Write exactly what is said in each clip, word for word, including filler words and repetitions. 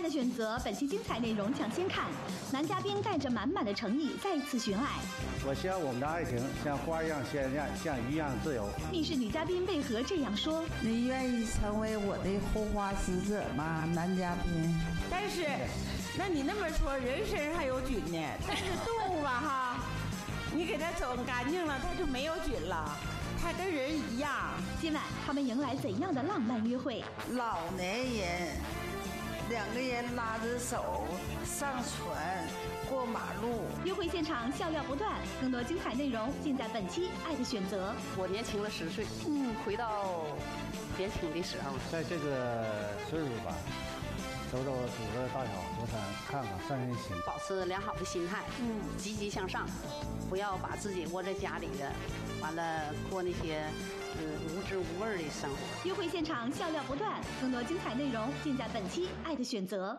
爱的选择》本期精彩内容抢先看，男嘉宾带着满满的诚意再次寻爱。 我希望我们的爱情像花一样鲜艳，像鱼一样自由。 密室女嘉宾为何这样说？ 你愿意成为我的护花使者吗，男嘉宾？ 但是，那你那么说，人身上还有菌呢，但是动物吧哈，你给它整干净了，它就没有菌了。它跟人一样。 今晚他们迎来怎样的浪漫约会？ 老年人，两个人拉着手上船过马路。 约会现场笑料不断，更多精彩内容尽在本期《爱的选择》。 我年轻了十岁，嗯，回到年轻的时候。 在这个岁数吧，走走几个大小河山，看看散散心， 保持良好的心态，嗯，积极向上，不要把自己窝在家里的。完了，过那些呃无知无味的生活。 约会现场笑料不断，更多精彩内容尽在本期《爱的选择》。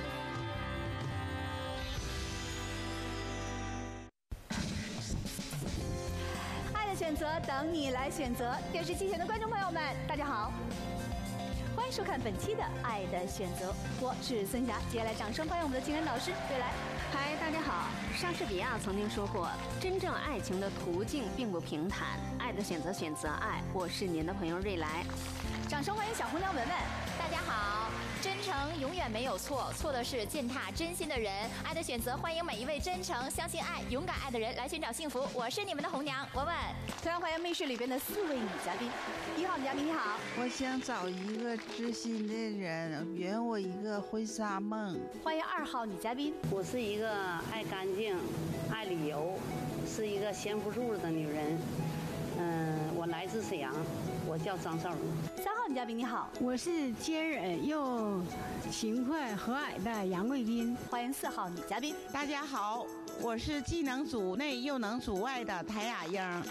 爱的选择，等你来选择。电视机前的观众朋友们，大家好，欢迎收看本期的《爱的选择》，我是孙霞。接下来，掌声欢迎我们的情感导师瑞来。 嗨，大家好。莎士比亚曾经说过，真正爱情的途径并不平坦，爱的选择选择爱。我是您的朋友瑞来。 掌声欢迎小红娘文文。 大家好。真诚永远没有错，错的是践踏真心的人。爱的选择，欢迎每一位真诚、相信爱、勇敢爱的人来寻找幸福。我是你们的红娘文文。 同样欢迎密室里边的四位女嘉宾。一号女嘉宾你好。 我想找一个知心的人，圆我一个婚纱梦。 欢迎二号女嘉宾。 我是一个爱干净、爱旅游，是一个闲不住的女人。嗯，我来自沈阳，我叫张少荣。 三号女嘉宾你好， 我是坚韧又勤快和蔼的杨贵宾。 欢迎四号女嘉宾。 大家好，我是既能主内又能主外的谭雅英。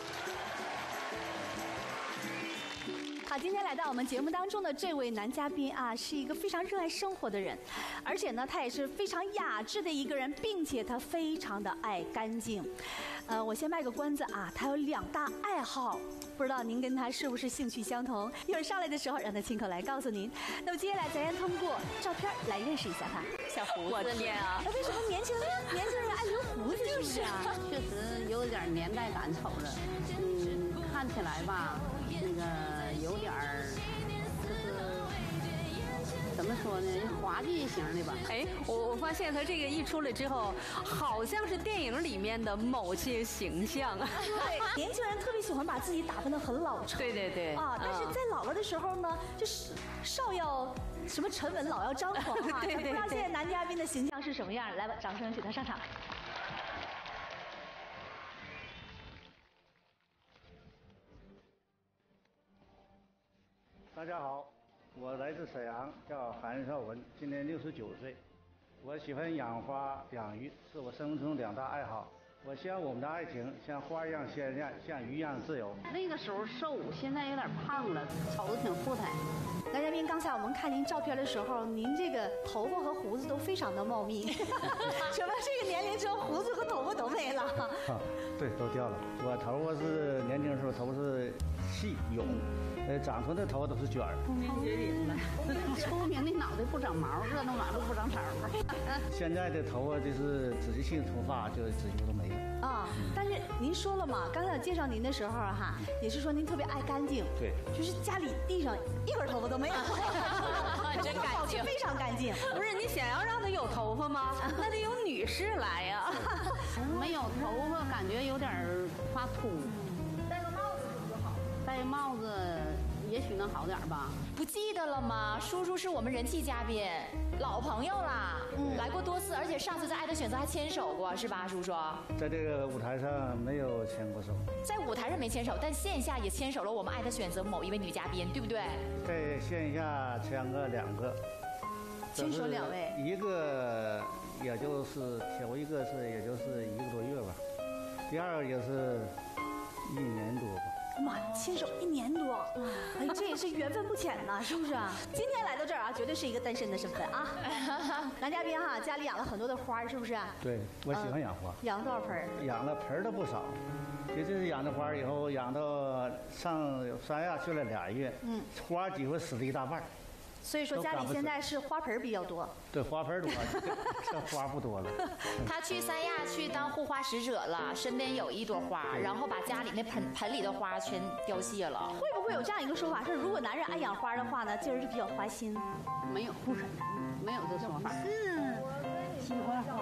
好，今天来到我们节目当中的这位男嘉宾啊，是一个非常热爱生活的人，而且呢，他也是非常雅致的一个人，并且他非常的爱干净。呃，我先卖个关子啊，他有两大爱好，不知道您跟他是不是兴趣相同？一会儿上来的时候，让他亲口来告诉您。那么接下来，咱先通过照片来认识一下他。 小胡子脸啊， 那为什么年轻人年轻人爱留胡子？是不是啊？ 确实有点年代感瞅着，嗯，看起来吧，那个有点儿，就是怎么说呢，滑稽型的吧。 哎，我我发现他这个一出来之后，好像是电影里面的某些形象啊。 对，年轻人特别喜欢把自己打扮得很老成。 对对对。 啊，但是在老了的时候呢，就是少要什么沉稳，老要张狂啊。 对对对。 不知道现在男嘉宾的形象是什么样？来吧，掌声请他上场。 大家好，我来自沈阳，叫韩少文，今年六十九岁。我喜欢养花养鱼，是我生活中两大爱好。我希望我们的爱情像花一样鲜艳，像鱼一样自由。 那个时候瘦，现在有点胖了，瞅着挺富态。 男嘉宾，刚才我们看您照片的时候，您这个头发和胡子都非常的茂密。什么？这个年龄之后，胡子和头发都没了？ 啊，对，都掉了。我头发是年轻的时候头发是细痈，呃，长出来的头发都是卷儿。 聪明绝顶了，聪明的脑袋不长毛，热闹马路不长草。 现在的头发就是直接性脱发，就直接都没了。 啊，但是您说了嘛，刚才我介绍您的时候哈，也是说您特别爱干净。 对， 就是家里地上一根头发都没有， 真干净， 非常干净。 不是你想要让他有头发吗？那得有女士来呀。 没有头发，感觉有点发秃。 戴个帽子是不是好？ 戴帽子也许能好点吧。 不记得了吗？叔叔是我们人气嘉宾，老朋友啦，嗯，来过多次，而且上次在《爱的选择》还牵手过，是吧，叔叔？ 在这个舞台上没有牵过手， 在舞台上没牵手，但线下也牵手了我们《爱的选择》某一位女嘉宾，对不对？ 在线下牵个两个。 牵手两位， 一个也就是头一个是也就是一个多月吧，第二个也是一年多吧。 妈，牵手一年多，哎，这也是缘分不浅呐，是不是啊？今天来到这儿啊，绝对是一个单身的身份啊。男嘉宾哈，家里养了很多的花，是不是？ 对，我喜欢养花。 呃、养了多少盆？ 养了盆的不少，也就是养的花以后，养到上三亚去了俩月，嗯，花几乎死了一大半。 所以说家里现在是花盆比较多。 对，花盆多，这花不多了。 他去三亚去当护花使者了，身边有一朵花，然后把家里那盆盆里的花全凋谢了。 会不会有这样一个说法，是如果男人爱养花的话呢，就是比较花心？ 没有，不可能，没有这说法。 是喜欢花，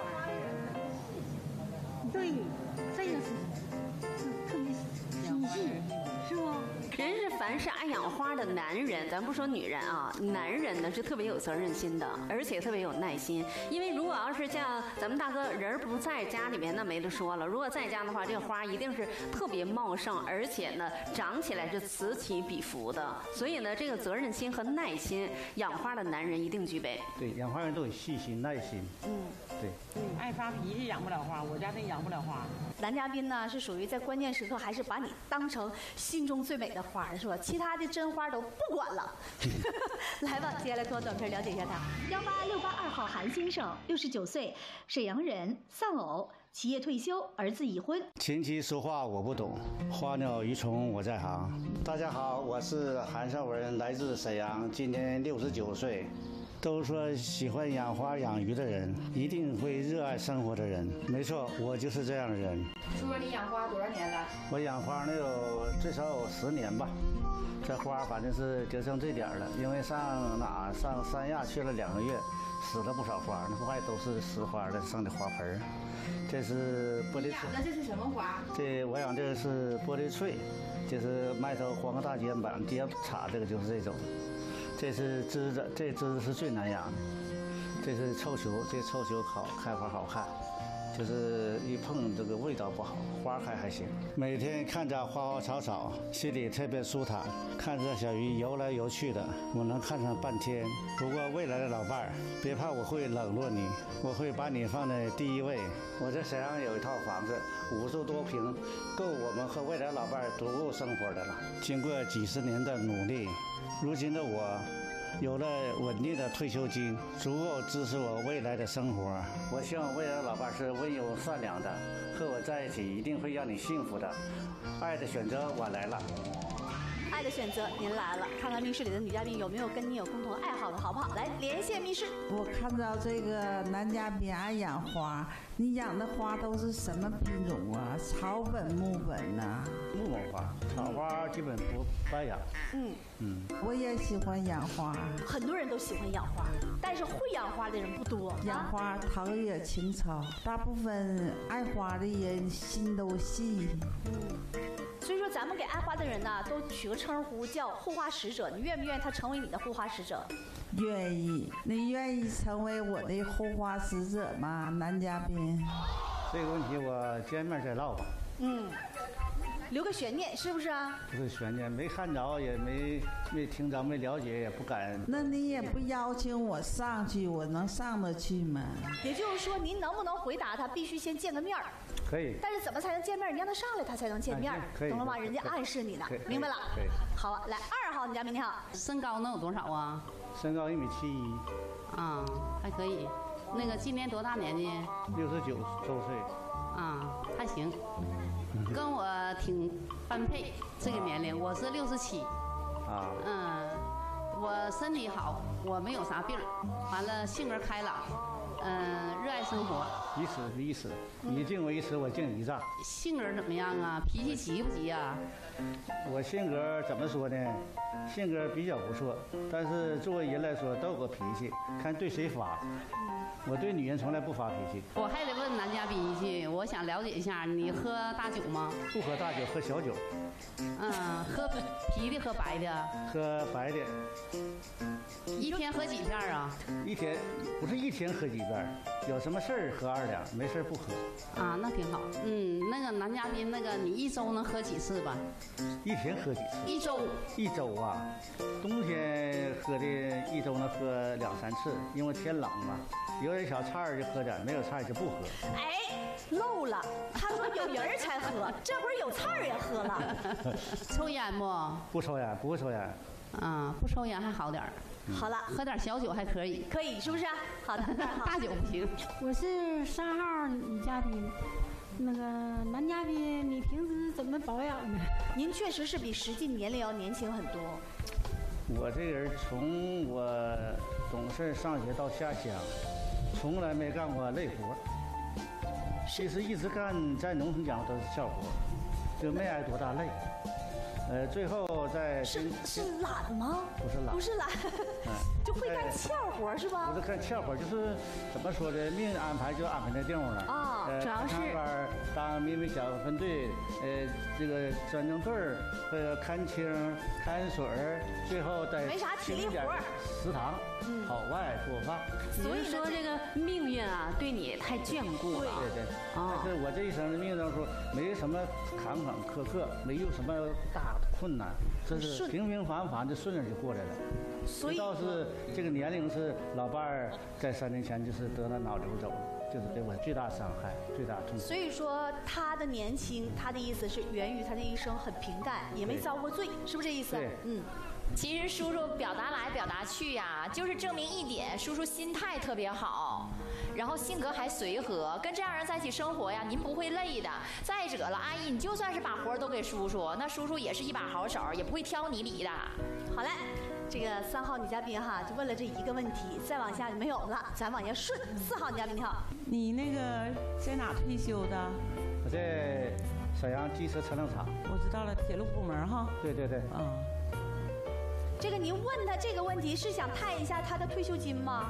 对，这个是特别心细，是不？ 人是凡是爱养花的男人，咱不说女人啊，男人呢是特别有责任心的，而且特别有耐心。因为如果要是像咱们大哥人不在家里面，那没得说了。如果在家的话，这个花一定是特别茂盛，而且呢长起来是此起彼伏的。所以呢，这个责任心和耐心，养花的男人一定具备。 对，养花人都有细心耐心。嗯，对。 爱发脾气养不了花，我家真养不了花。 男嘉宾呢是属于在关键时刻还是把你当成心中最美的花，是吧？其他的真花都不管了。来吧，接下来通过短片了解一下他。幺八六八二号韩先生，六十九岁，沈阳人，丧偶，企业退休，儿子已婚。 琴棋书画我不懂，花鸟鱼虫我在行。大家好，我是韩少文，来自沈阳，今年六十九岁。都说喜欢养花养鱼的人一定会热爱生活的人，没错，我就是这样的人。 叔叔，你养花多少年了？ 我养花能有最少有十年吧。这花反正是就剩这点了，因为上哪上三亚去了两个月，死了不少花，那花都是实花的，剩的花盆。这是玻璃翠。 那这是什么花？ 这我养这个是玻璃翠，就是麦头黄个大肩膀，接插这个就是这种。这是枝子，这枝子是最难养的。这是臭球，这臭球好开花好看，就是一碰这个味道不好，花开还行。每天看着花花草草，心里特别舒坦。看着小鱼游来游去的，我能看上半天。不过未来的老伴儿，别怕我会冷落你，我会把你放在第一位。我在沈阳有一套房子，五十多平，够我们和未来老伴儿足够生活的了。经过几十年的努力，如今的我有了稳定的退休金，足够支持我未来的生活。我希望未来的老伴是温柔善良的，和我在一起一定会让你幸福的。爱的选择我来了。 爱的选择您来了，看看密室里的女嘉宾有没有跟你有共同爱好的，好不好？来连线密室。 我看到这个男嘉宾爱养花，你养的花都是什么品种啊？草本、木本呐、啊？ 木本花，草花基本不不爱养。嗯嗯， 我也喜欢养花， 很多人都喜欢养花，但是会养花的人不多。 养花陶冶情操，大部分爱花的人心都细。 嗯。所以说，咱们给爱花的人呢，都取个称呼叫护花使者。你愿不愿意他成为你的护花使者？ 愿意。你愿意成为我的护花使者吗，男嘉宾？ 这个问题我见面再唠吧。 嗯，留个悬念，是不是啊？ 不是悬念，没看着，也没没听着，没了解，也不敢。 那你也不邀请我上去，我能上得去吗？ 也就是说，您能不能回答他，必须先见个面儿。 可以， 但是怎么才能见面？你让他上来，他才能见面，懂了吗？人家暗示你呢，明白了？好啊，来二号，女嘉宾你好， 身高能有多少啊？ 身高一米七一。 啊，还可以。那个今年多大年纪？ 六十九周岁。 啊，还行，跟我挺般配这个年龄。我是六十七。啊。嗯，我身体好，我没有啥病，完了性格开朗。嗯，热爱生活， 以此以此，你敬我一尺，我敬你一丈。 性格怎么样啊？脾气急不急啊？ 我性格怎么说呢？性格比较不错，但是作为人来说都有个脾气，看对谁发。我对女人从来不发脾气。 我还得问男嘉宾一句，我想了解一下，你喝大酒吗？ 不喝大酒，喝小酒。 嗯，喝啤的，喝白的。 喝白的。 一天喝几片啊？ 一天不是一天喝几片，有什么事儿喝二两，没事不喝。 啊，那挺好。嗯，那个男嘉宾，那个你一周能喝几次吧？ 一天喝几次？ 一周。 一周啊，冬天喝的一周能喝两三次，因为天冷嘛。有点小菜儿就喝点，没有菜就不喝。 哎，漏了，他说有人儿才喝，这会儿有菜儿也喝了。 抽烟不？ 不抽烟，不会抽烟。 啊，不抽烟还好点儿。 好了， 喝点小酒还可以， 可以是不是？好的， 大酒不行。 我是三号女嘉宾，那个男嘉宾，你平时怎么保养的？ 您确实是比实际年龄要年轻很多。 我这个人从我懂事上学到下乡，从来没干过累活。其实一直干在农村讲都是小活，就没挨多大累。呃，最后在是是懒吗？ 不是懒， 不是懒， 嗯、 就会干翘活是吧？ 不是干翘活，就是怎么说的，命安排就安排在地方了。 啊、哦，主要是班当秘密小分队，呃，这个专政队儿，呃，看清、看水儿，最后再没啥体力活， 食堂、嗯、跑外做饭。 所以说这个命运啊，对你太眷顾了。 对对对。哦、但是我这一生的命当中，没什么坎坎坷坷，没有什么大困难，这是平平凡凡的顺着就过来了。 所以倒是这个年龄是老伴儿在三年前就是得了脑瘤走了，就是对我最大伤害、最大痛苦。 所以说他的年轻，他的意思是源于他的一生很平淡，也没遭过罪，是不是这意思？ 对， 嗯。 其实叔叔表达来表达去呀、啊，就是证明一点，叔叔心态特别好，然后性格还随和，跟这样人在一起生活呀，您不会累的。再者了，阿姨，你就算是把活都给叔叔，那叔叔也是一把好手，也不会挑你理的。 好嘞，这个三号女嘉宾哈，就问了这一个问题，再往下就没有了，咱往下顺。四号女嘉宾你好， 你那个在哪退休的？ 我在沈阳机车车辆厂。 我知道了，铁路部门哈。 对对对。 啊。 这个您问他这个问题是想探一下他的退休金吗？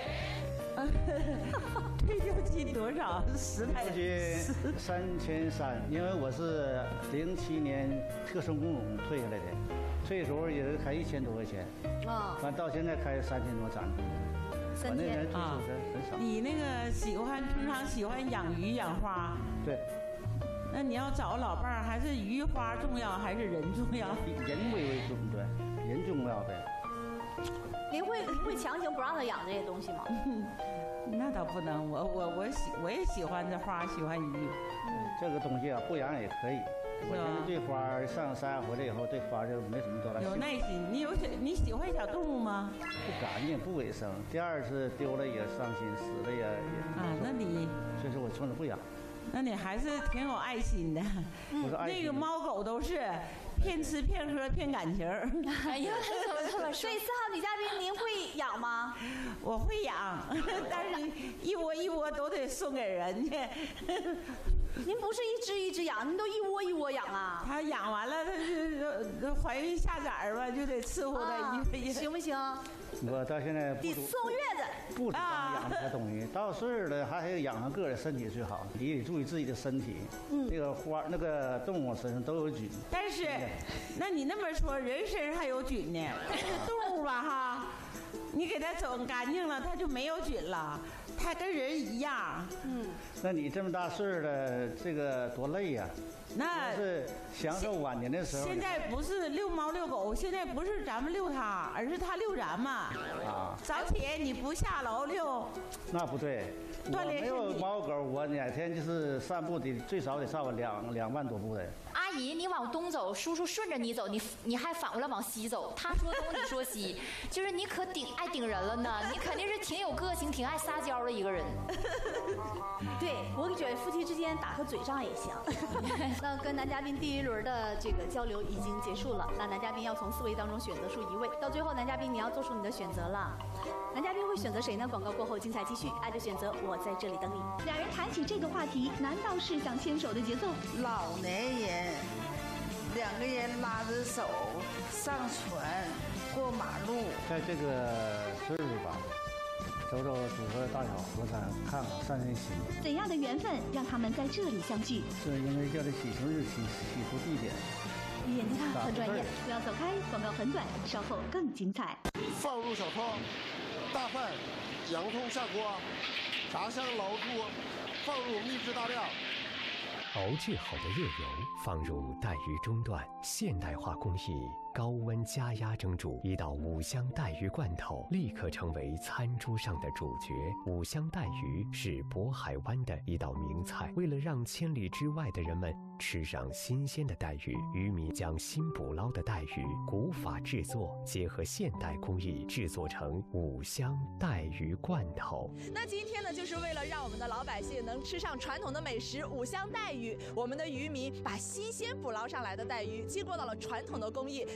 退休金多少？十来。 退休金三千三，因为我是零七年特生工种退下来的，退的时候也是开一千多块钱，啊，完到现在开三千多攒。 三千。 我那年退休的很少。 你那个喜欢平常喜欢养鱼养花？ 对。 那你要找老伴儿，还是鱼花重要，还是人重要？ 人为为重，对。人重要呗。 您会您会强行不让他养这些东西吗？ 那倒不能，我我我喜我也喜欢这花，喜欢鱼。 嗯，这个东西啊，不养也可以。我现在对花上山回来以后，对花就没什么多大。 有耐心，你有小你喜欢小动物吗？ 不干净，不卫生。第二是丢了也伤心，死了也也。 啊，那你。 所以说我从来不养。 那你还是挺有爱心的。 嗯， 那个猫狗都是骗吃骗喝骗感情。 哎呀，怎么这么说？所以四号女嘉宾，您会养吗？ 我会养，但是一窝一窝都得送给人家。 您不是一只一只养，您都一窝一窝养啊？ 它养完了，它就怀孕下崽儿吧，就得伺候它一行不行？ 我到现在得送月子， 不主张养这些东西。到岁数了，还得养上个人身体最好，你得注意自己的身体。嗯，这个花那个动物身上都有菌。 但是，那你那么说，人身上还有菌呢？但是动物吧，哈，你给它整干净了，它就没有菌了，它跟人一样。 嗯， 那你这么大岁数了，这个多累呀！ 那是享受晚年的时候。 现在不是遛猫遛狗，现在不是咱们遛它，而是它遛咱们。啊！早起你不下楼遛， 那不对。 锻炼没有猫狗，我哪天就是散步得最少得上我两两万多步的。 阿姨，你往东走，叔叔顺着你走，你你还反过来往西走。他说东，你说西，就是你可顶爱顶人了呢。你肯定是挺有个性、挺爱撒娇的一个人。 对，我觉得夫妻之间打个嘴仗也行。那跟男嘉宾第一轮的这个交流已经结束了，那男嘉宾要从四位当中选择出一位，到最后男嘉宾你要做出你的选择了。男嘉宾会选择谁呢？广告过后精彩继续，爱的选择，我在这里等你。 两人谈起这个话题，难道是想牵手的节奏？ 老年人两个人拉着手上船过马路， 在这个岁数吧，走走祖国的大小河山，看看散散心。 怎样的缘分让他们在这里相聚？ 是因为叫这喜庆日期、喜出地点。 眼睛看很专业，不要走开，广告很短，稍后更精彩。 放入小汤，大饭，洋葱下锅，炸香捞出，放入秘制大料。 熬制好的热油放入带鱼中段，现代化工艺，高温加压蒸煮，一道五香带鱼罐头立刻成为餐桌上的主角。五香带鱼是渤海湾的一道名菜，为了让千里之外的人们吃上新鲜的带鱼，渔民将新捕捞的带鱼古法制作，结合现代工艺制作成五香带鱼罐头。 那今天呢，就是为了让我们的老百姓能吃上传统的美食五香带鱼，我们的渔民把新鲜捕捞上来的带鱼经过到了传统的工艺，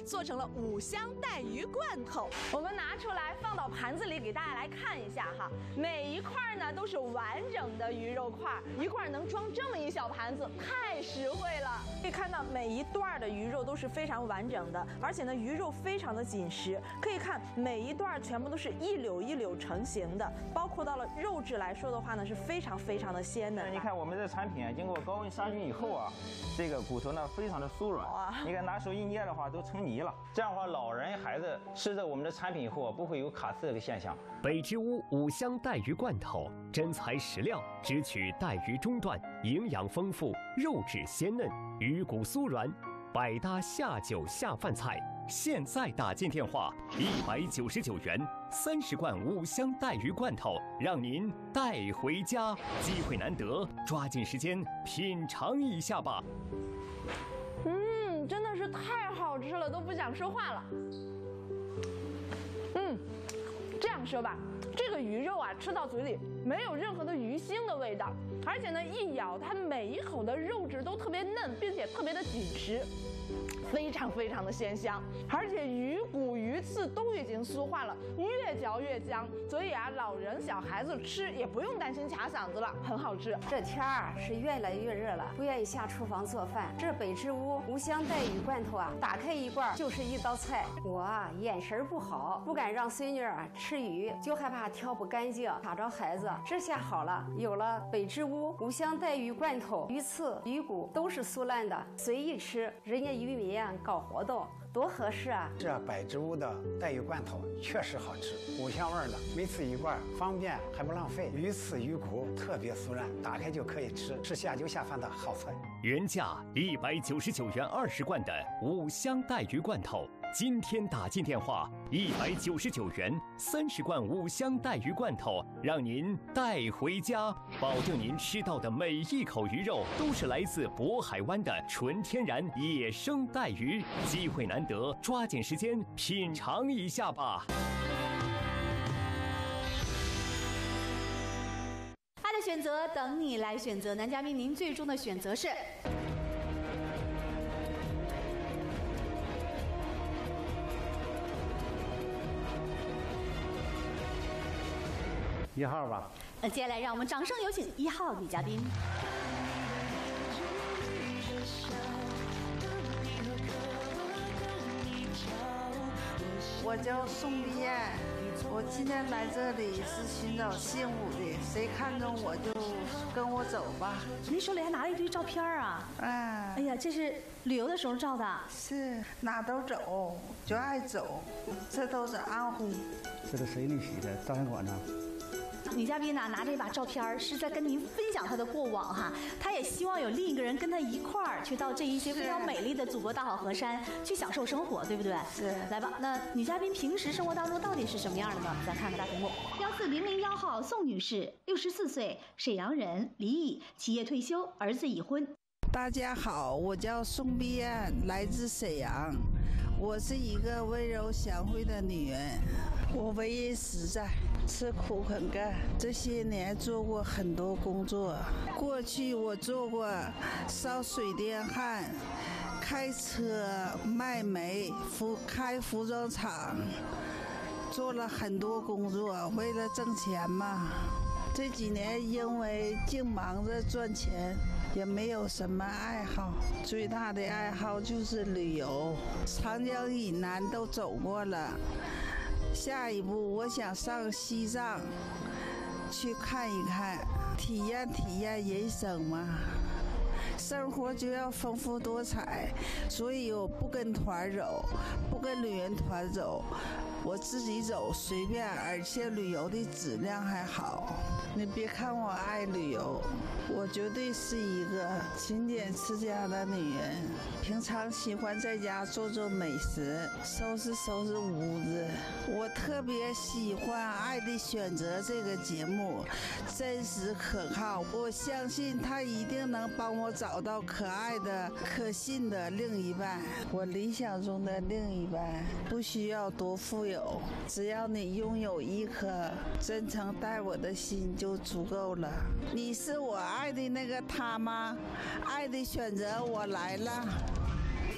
做成了五香带鱼罐头。我们拿出来放到盘子里，给大家来看一下哈。每一块呢都是完整的鱼肉块，一块能装这么一小盘子，太实惠了。可以看到每一段的鱼肉都是非常完整的，而且呢鱼肉非常的紧实。可以看每一段全部都是一绺一绺成型的，包括到了肉质来说的话呢，是非常非常的鲜嫩。 你看我们这产品啊，经过高温杀菌以后啊，这个骨头呢非常的酥软，你看拿手一捏的话都成泥了。这样的话，老人孩子吃着我们的产品以后啊，不会有卡刺这个现象。 北之屋五香带鱼罐头，真材实料，只取带鱼中段，营养丰富，肉质鲜嫩，鱼骨酥软，百搭下酒下饭菜。现在打进电话一百九十九元，三十罐五香带鱼罐头，让您带回家。机会难得，抓紧时间品尝一下吧。 嗯，真的是太好吃了，都不想说话了。嗯，这样说吧，这个鱼肉啊，吃到嘴里没有任何的鱼腥的味道，而且呢，一咬它每一口的肉质都特别嫩，并且特别的紧实。非常非常的鲜香，而且鱼骨鱼刺都已经酥化了，越嚼越香，所以啊，老人小孩子吃也不用担心卡嗓子了，很好吃。 这天儿是越来越热了，不愿意下厨房做饭。这北之屋无香带鱼罐头啊，打开一罐就是一道菜。我啊眼神不好，不敢让孙女儿吃鱼，就害怕挑不干净卡着孩子。这下好了，有了北之屋无香带鱼罐头，鱼刺鱼骨都是酥烂的，随意吃。人家渔民搞活动多合适啊！ 这百之屋的带鱼罐头确实好吃，五香味的，每次一罐，方便还不浪费。鱼刺鱼骨特别酥软，打开就可以吃，是下酒下饭的好菜。 原价一百九十九元二十罐的五香带鱼罐头，今天打进电话一百九十九元，三十罐五香带鱼罐头，让您带回家，保证您吃到的每一口鱼肉都是来自渤海湾的纯天然野生带鱼。机会难得，抓紧时间品尝一下吧。 爱的选择等你来选择，男嘉宾，您最终的选择是？ 一号吧。 那接下来让我们掌声有请一号女嘉宾。 我叫宋丽艳，我今天来这里是寻找幸福的，谁看中我就跟我走吧。 您手里还拿了一堆照片啊？ 嗯， 哎呀，这是旅游的时候照的。 是，哪都走，就爱走。这都是安徽。 这是谁给洗的？照相馆呢？ 女嘉宾呢，拿着一把照片，是在跟您分享她的过往哈。她也希望有另一个人跟她一块儿去到这一些非常美丽的祖国大好河山去享受生活，对不对？ 是。 来吧，那女嘉宾平时生活当中到底是什么样的呢？咱看看大屏幕。 幺四零零幺号宋女士，六十四岁，沈阳人，离异，企业退休，儿子已婚。 大家好，我叫宋碧艳，来自沈阳。我是一个温柔贤惠的女人，我为人实在，吃苦肯干。这些年做过很多工作，过去我做过烧水电焊、开车、卖煤、服开服装厂，做了很多工作，为了挣钱嘛。这几年因为净忙着赚钱，也没有什么爱好，最大的爱好就是旅游，长江以南都走过了。下一步我想上西藏去看一看，体验体验人生嘛。生活就要丰富多彩，所以我不跟团走，不跟旅游团走，我自己走随便，而且旅游的质量还好。你别看我爱旅游，我绝对是一个勤俭持家的女人。平常喜欢在家做做美食，收拾收拾屋子。我特别喜欢《爱的选择》这个节目，真实可靠。我相信它一定能帮我找到可爱的、可信的另一半。我理想中的另一半不需要多富有，只要你拥有一颗真诚待我的心就足够了。你是我爱的那个他吗？爱的选择，我来了。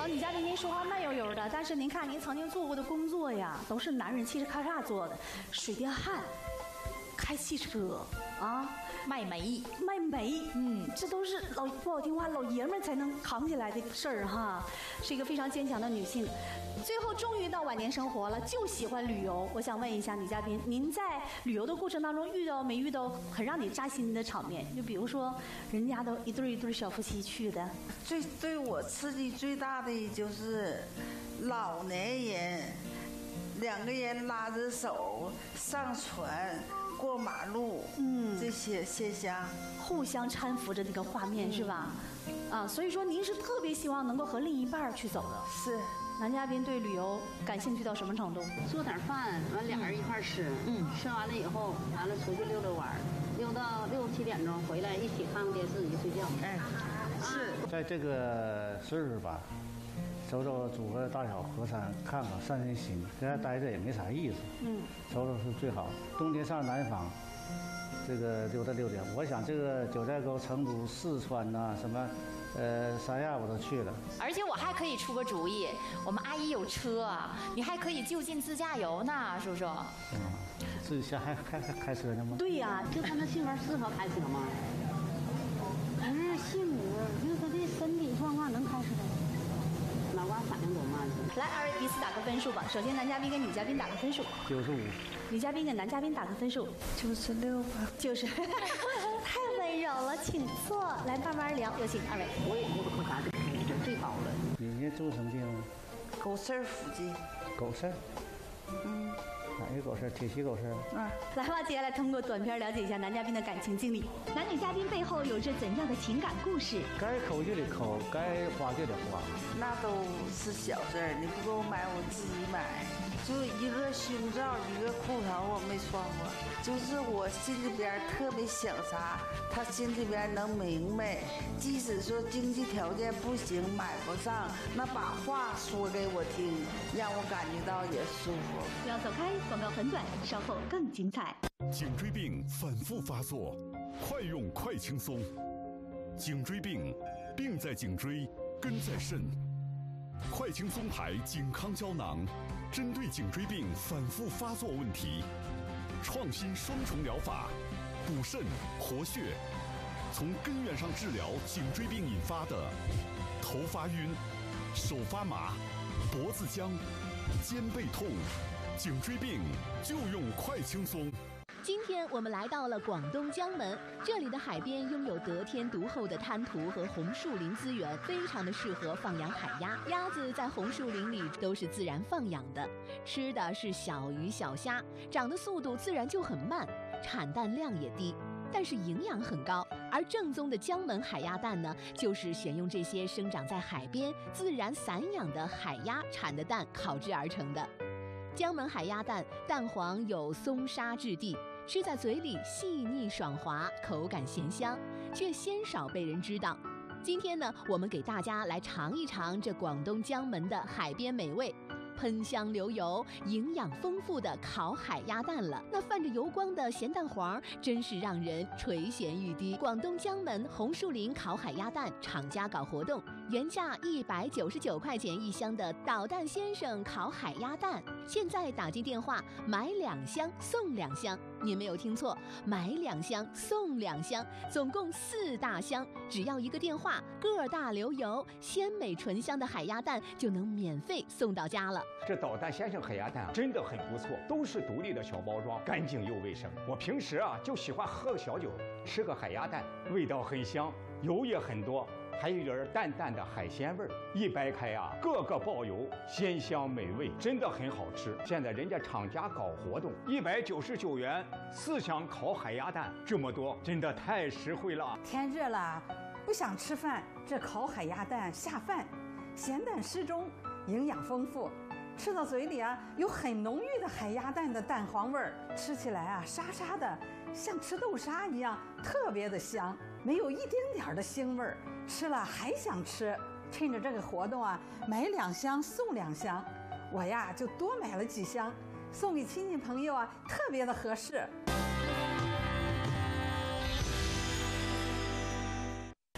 好，女嘉宾您说话慢悠悠的，但是您看您曾经做过的工作呀，都是男人嘁哩咔嚓做的，水电焊、开汽车啊、 卖煤、 卖煤，嗯，这都是老不好听话，老爷们儿才能扛起来的事儿哈，是一个非常坚强的女性。最后终于到晚年生活了，就喜欢旅游。我想问一下女嘉宾，您在旅游的过程当中遇到没遇到很让你扎心的场面？就比如说，人家都一对一对小夫妻去的， 最对我刺激最大的就是老年人，两个人拉着手上船过马路，嗯，这些现象， 互相搀扶着那个画面、嗯、是吧？啊，所以说您是特别希望能够和另一半去走的。 是。 男嘉宾对旅游感兴趣到什么程度？ 做点饭，完俩人一块吃，嗯，吃完了以后，完了出去溜溜弯，溜到六七点钟回来，一起看看电视，一睡觉。哎， 是。在这个岁数吧，走走煮个大小河山，看看散散心，在家待着也没啥意思。嗯，走走是最好。冬天上南方，这个溜达溜达。我想这个九寨沟、成都、四川呐、啊，什么。呃，三亚我都去了， 而且我还可以出个主意，我们阿姨有车，你还可以就近自驾游呢，叔叔。 嗯，自己下还开开开车呢吗？ 对呀、 啊，就他那性格适合开车吗？ 不是性格，就是他的身体状况能开车。 脑瓜反应多慢。 来，二位彼此打个分数吧。首先，男嘉宾跟女嘉宾打个分数。 九十五。 女嘉宾给男嘉宾打个分数。 九十六吧。 就是。太温柔了，请坐，来慢慢聊。有请二位。 我也不喝啥，这最高了。 你现在住什么地方？ 狗市附近。 狗市？嗯。哪个狗市？铁西狗市。 嗯。来吧，接下来通过短片了解一下男嘉宾的感情经历。 男女嘉宾背后有着怎样的情感故事？ 该抠就得抠，该花就得花。 那都是小事儿，你不给我买，我自己买。就一个胸罩，一个裤头，我没穿过。就是我心里边特别想啥，他心里边能明白。即使说经济条件不行，买不上，那把话说给我听，让我感觉到也舒服。 不要走开，广告很短，稍后更精彩。 颈椎病反复发作，快用快轻松。颈椎病，病在颈椎，根在肾。快轻松牌颈康胶囊。针对颈椎病反复发作问题，创新双重疗法，补肾活血，从根源上治疗颈椎病引发的头发晕、手发麻、脖子僵、肩背痛，颈椎病就用快轻松。 今天我们来到了广东江门，这里的海边拥有得天独厚的滩涂和红树林资源，非常的适合放养海鸭。鸭子在红树林里都是自然放养的，吃的是小鱼小虾，长的速度自然就很慢，产蛋量也低，但是营养很高。而正宗的江门海鸭蛋呢，就是选用这些生长在海边、自然散养的海鸭产的蛋烤制而成的。江门海鸭蛋蛋黄有松沙质地，吃在嘴里细腻爽滑，口感咸香，却鲜少被人知道。今天呢，我们给大家来尝一尝这广东江门的海边美味。喷香流油、营养丰富的烤海鸭蛋了，那泛着油光的咸蛋黄，真是让人垂涎欲滴。广东江门红树林烤海鸭蛋厂家搞活动，原价一百九十九块钱一箱的导弹先生烤海鸭蛋，现在打进电话买两箱送两箱，您没有听错，买两箱送两箱，总共四大箱，只要一个电话，个大流油、鲜美醇香的海鸭蛋就能免费送到家了。 这导弹先生海鸭蛋啊，真的很不错，都是独立的小包装，干净又卫生。我平时啊就喜欢喝个小酒，吃个海鸭蛋，味道很香，油也很多，还有点淡淡的海鲜味儿。一掰开啊，个个爆油，鲜香美味，真的很好吃。现在人家厂家搞活动，一百九十九元四箱烤海鸭蛋，这么多，真的太实惠了。 天热了，不想吃饭，这烤海鸭蛋下饭，咸淡适中，营养丰富。吃到嘴里啊，有很浓郁的海鸭蛋的蛋黄味儿，吃起来啊沙沙的，像吃豆沙一样，特别的香，没有一丁点儿的腥味儿，吃了还想吃。趁着这个活动啊，买两箱送两箱，我呀就多买了几箱，送给亲戚朋友啊，特别的合适。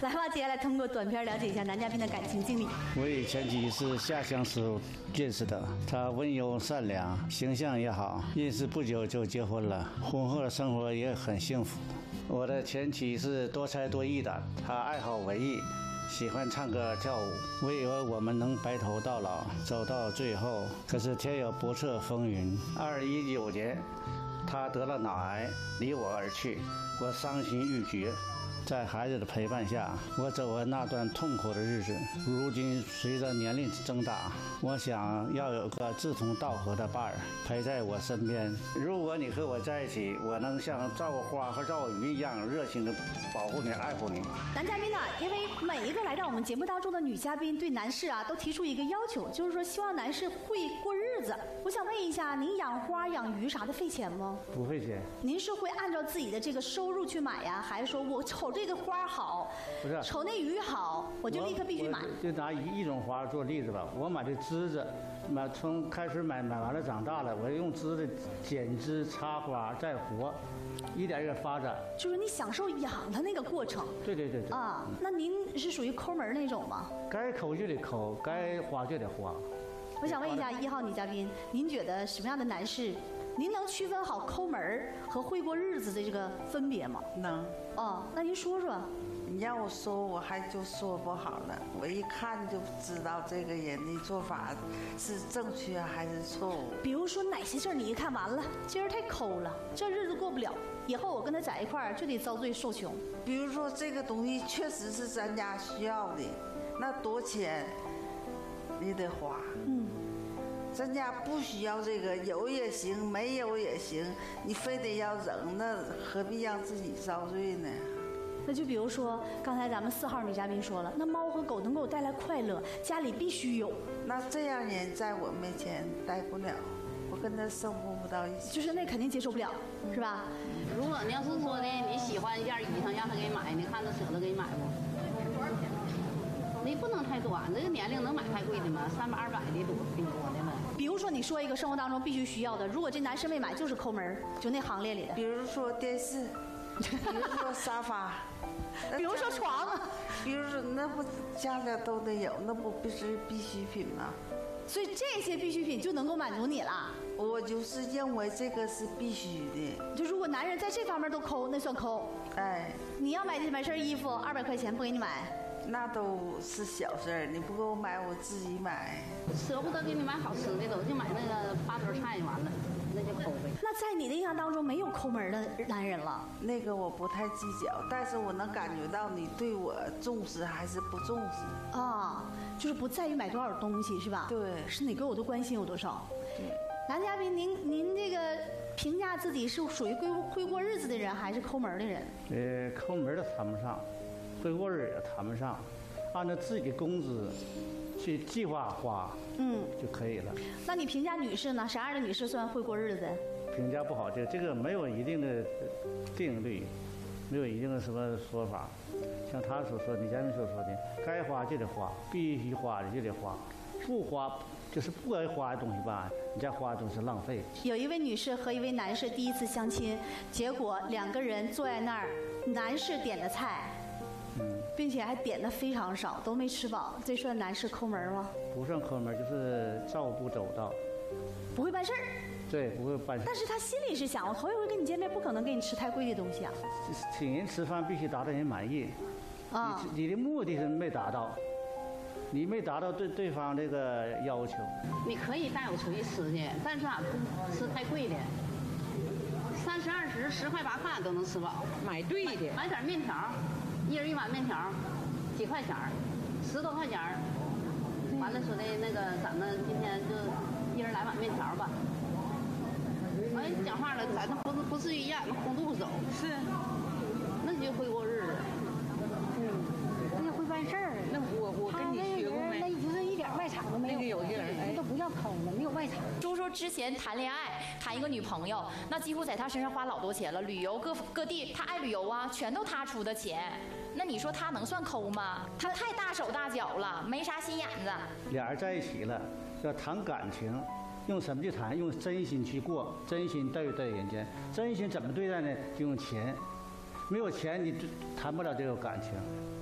来吧，接下来通过短片了解一下男嘉宾的感情经历。 我与前妻是下乡时认识的，她温柔善良，形象也好，认识不久就结婚了，婚后的生活也很幸福。我的前妻是多才多艺的，她爱好文艺，喜欢唱歌跳舞。我以为我们能白头到老，走到最后，可是天有不测风云。二零一九年，她得了脑癌，离我而去，我伤心欲绝。在孩子的陪伴下，我走完那段痛苦的日子。如今随着年龄增大，我想要有个志同道合的伴儿陪在我身边。如果你和我在一起，我能像照顾花和照顾鱼一样热情地保护你、爱护你。 男嘉宾呢，因为每一个来到我们节目当中的女嘉宾，对男士啊都提出一个要求，就是说希望男士会过日子。我想问一下，您养花、养鱼啥的费钱吗？ 不费钱。 您是会按照自己的这个收入去买呀，还是说我瞅这个花好， 不是瞅那鱼好，我就立刻必须买？ 就拿一一种花做例子吧，我买的枝子，买从开始买买完了长大了，我用枝子剪枝插花再活，一点一点发展。 就是你享受养它那个过程。 对对对对。 啊，那您是属于抠门那种吗？ 该抠就得抠，该花就得花。 我想问一下一号女嘉宾，您觉得什么样的男士？您能区分好抠门和会过日子的这个分别吗？ 能。 哦，那您说说。 你让我说，我还就说不好了。我一看就知道这个人的做法是正确还是错误。 比如说哪些事儿你一看完了，今儿太抠了，这日子过不了，以后我跟他在一块儿就得遭罪受穷。 比如说这个东西确实是咱家需要的，那多钱你得花。 嗯。 咱家不需要这个，有也行，没有也行，你非得要扔，那何必让自己遭罪呢？ 那就比如说，刚才咱们四号女嘉宾说了，那猫和狗能给我带来快乐，家里必须有。 那这样人在我面前待不了，我跟他生活不到一起。 就是那肯定接受不了，是吧？ 如果你要是说的你喜欢一件衣裳，让他给你买，你看他舍得给你买不？你不能太短，这个年龄能买太贵的吗？三百二百的多挺多的了。 比如说你说一个生活当中必须需要的，如果这男生没买，就是抠门，就那行列里的。 比如说电视，比如说沙发， 比如说床， 比如说那不家家都得有，那不必是必需品吗？ 所以这些必需品就能够满足你了。 我就是认为这个是必须的。 就如果男人在这方面都抠，那算抠。 哎， 你要买买身衣服，二百块钱不给你买。 那都是小事儿，你不给我买，我自己买。 舍不得给你买好吃的，都就买那个八朵菜就完了，那就抠呗。 那在你的印象当中，没有抠门的男人了？ 那个我不太计较，但是我能感觉到你对我重视还是不重视。 啊，就是不在于买多少东西，是吧？ 对， 是哪个我都关心有多少。 对。 男嘉宾，您您这个评价自己是属于会会过日子的人，还是抠门的人？ 呃，抠门的谈不上。会过日也谈不上，按照自己的工资去计划花， 嗯， 就可以了。 那你评价女士呢？啥样的女士算会过日子？ 评价不好，这这个没有一定的定律，没有一定的什么说法。像他所说，李嘉宾所说的，该花就得花，必须花的就得花，不花就是不该花的东西吧，你再花的东西浪费。 有一位女士和一位男士第一次相亲，结果两个人坐在那儿，男士点的菜。 嗯， 并且还点的非常少，都没吃饱，这算男士抠门吗？ 不算抠门，就是照顾不周到， 不会办事儿。 对，不会办事。 但是他心里是想，我头一回跟你见面，不可能给你吃太贵的东西啊。 请人吃饭必须达到人满意，啊，你你的目的是没达到，你没达到对对方这个要求。 你可以带我出去吃去，但是啊，不吃太贵的。三十二十十块八块都能吃饱， 买对的， 买点面条，一人一碗面条，几块钱儿，十多块钱儿。完了说的那个，咱们今天就一人来碗面条吧。完了讲话了，咱那不不至于让俺们空肚子走。 是， 那就会过日子。 嗯，那就会办事儿。 那我我跟你学过没？ 那已经是一点外场都没有。 那个有些人那都不叫抠了，没有外场。 说说之前谈恋爱，谈一个女朋友，那几乎在他身上花老多钱了，旅游各各地，他爱旅游啊，全都他出的钱。那你说他能算抠吗？他太大手大脚了，没啥心眼子。 俩人在一起了，要谈感情，用什么去谈？用真心去过，真心对待人家。真心怎么对待呢？就用钱，没有钱你谈不了这个感情。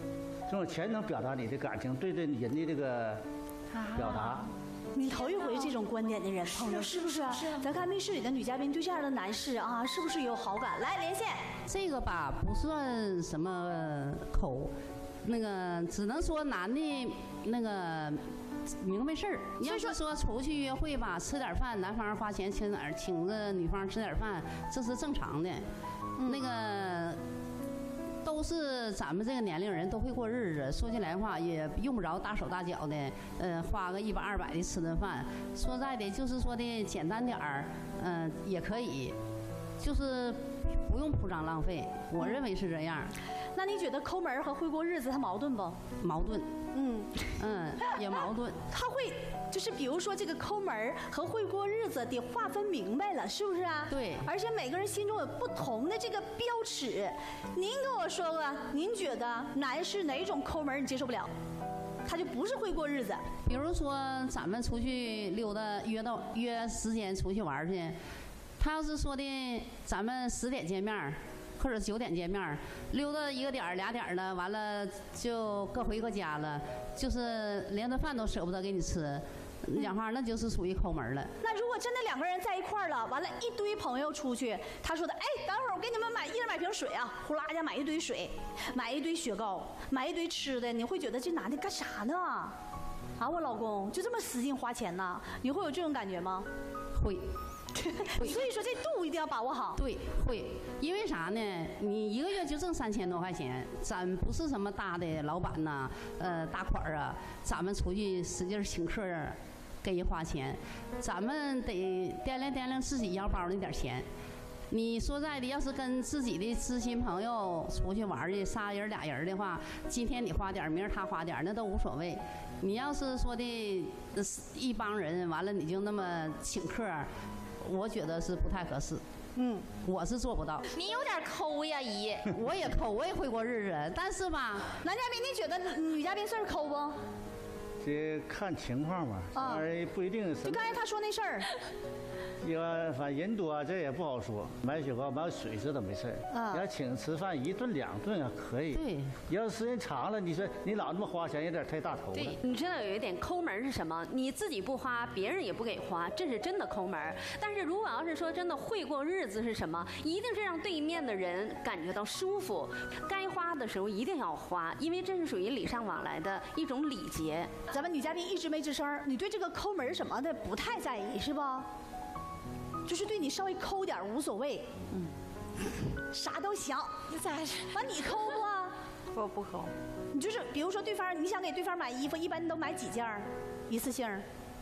这种钱能表达你的感情，对这人的这个表达。 你头一回这种观点的人，朋友是不是？是。咱看密室里的女嘉宾对这样的男士啊，是不是有好感？来连线。 这个吧不算什么抠，那个只能说男的那个明白事儿。你要是说出去约会吧，吃点饭，男方花钱请哪儿请着女方吃点饭，这是正常的。嗯、那个。都是咱们这个年龄人都会过日子，说起来话也用不着大手大脚的，呃，花个一百二百的吃顿饭。说在的就是说的简单点儿，嗯、呃，也可以，就是不用铺张浪费。我认为是这样。 那你觉得抠门和会过日子它矛盾不？ 矛盾。 嗯嗯，也矛盾。 他会就是比如说这个抠门和会过日子得划分明白了，是不是啊？ 对。 而且每个人心中有不同的这个标尺。您跟我说过，您觉得男士哪种抠门你接受不了？他就不是会过日子。 比如说咱们出去溜达，约到约时间出去玩去，他要是说的咱们十点见面。或者九点见面，溜达一个点儿俩点儿的，完了就各回各家了，就是连顿饭都舍不得给你吃，讲话那就是属于抠门了。 那如果真的两个人在一块儿了，完了一堆朋友出去，他说的，哎，等会儿我给你们买一人买瓶水啊，呼啦家买一堆水，买一堆雪糕，买一堆吃的，你会觉得这男的干啥呢？啊，我老公就这么使劲花钱呢？你会有这种感觉吗？ 会。 所以说这度一定要把握好。 对，会，因为啥呢？你一个月就挣三千多块钱，咱不是什么大的老板呐，呃，大款啊，咱们出去使劲请客，给人花钱，咱们得掂量掂量自己腰包那点钱。你说在的，要是跟自己的知心朋友出去玩去，仨人俩人的话，今天你花点，明儿他花点，那都无所谓。你要是说的一帮人，完了你就那么请客。我觉得是不太合适，嗯，我是做不到。 你有点抠呀，姨。 我也抠，我也会过日子，但是吧， 男嘉宾，你觉得女嘉宾算是抠不？ 这看情况吧， 啊， 不一定。 就刚才他说那事儿。 你看，反正人多，这也不好说。买雪糕、买水这都没事儿。啊，要请吃饭，一顿两顿啊，可以。 对。 要是时间长了，你说你老那么花钱，有点太大头了。 对，你知道有一点抠门是什么？你自己不花，别人也不给花，这是真的抠门。但是如果要是说真的会过日子是什么？一定是让对面的人感觉到舒服，该花的时候一定要花，因为这是属于礼尚往来的一种礼节。 咱们女嘉宾一直没吱声，你对这个抠门什么的不太在意是吧？就是对你稍微抠点无所谓，嗯，啥都行。 你咋是？ 完你抠不？ 我不抠。 你就是比如说对方，你想给对方买衣服，一般都买几件儿？一次性？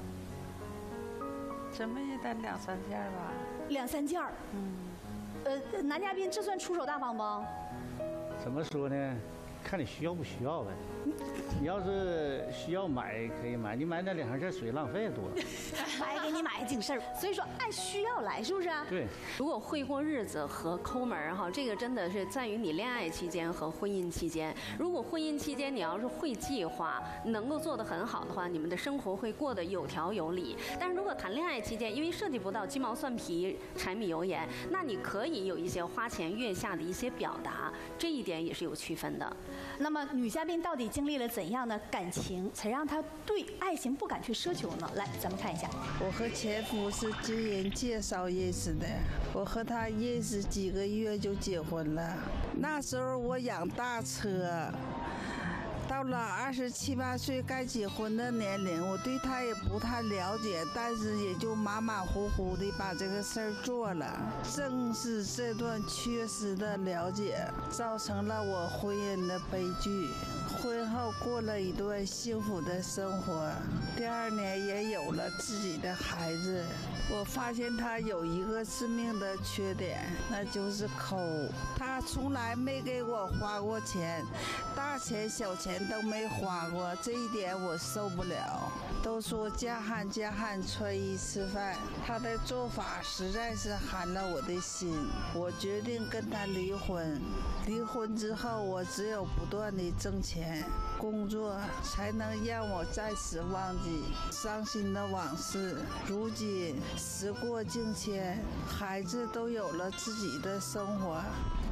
怎么也得两三件吧。 两三件儿。嗯。呃，男嘉宾这算出手大方不？ 怎么说呢？看你需要不需要呗。你要是需要买可以买，你买那两三件水浪费多。 白给你买净事儿，所以说按需要来，是不是？ 对。 如果会过日子和抠门哈，这个真的是在于你恋爱期间和婚姻期间。如果婚姻期间你要是会计划，能够做得很好的话，你们的生活会过得有条有理。但是如果谈恋爱期间，因为涉及不到鸡毛蒜皮、柴米油盐，那你可以有一些花前月下的一些表达，这一点也是有区分的。 那么女嘉宾到底经历了怎样的感情，才让她对爱情不敢去奢求呢？来，咱们看一下。 我和前夫是经人介绍认识的，我和他认识几个月就结婚了。那时候我养大车，到了二十七八岁该结婚的年龄，我对他也不太了解，但是也就马马虎虎的把这个事儿做了。正是这段缺失的了解，造成了我婚姻的悲剧。婚后过了一段幸福的生活，第二年也有了自己的孩子。我发现他有一个致命的缺点，那就是抠。他从来没给我花过钱，大钱小钱都没花过，这一点我受不了。都说嫁汉嫁汉穿衣吃饭，他的做法实在是寒了我的心。我决定跟他离婚。离婚之后，我只有不断的挣钱工作，才能让我暂时忘记伤心的往事。如今时过境迁，孩子都有了自己的生活，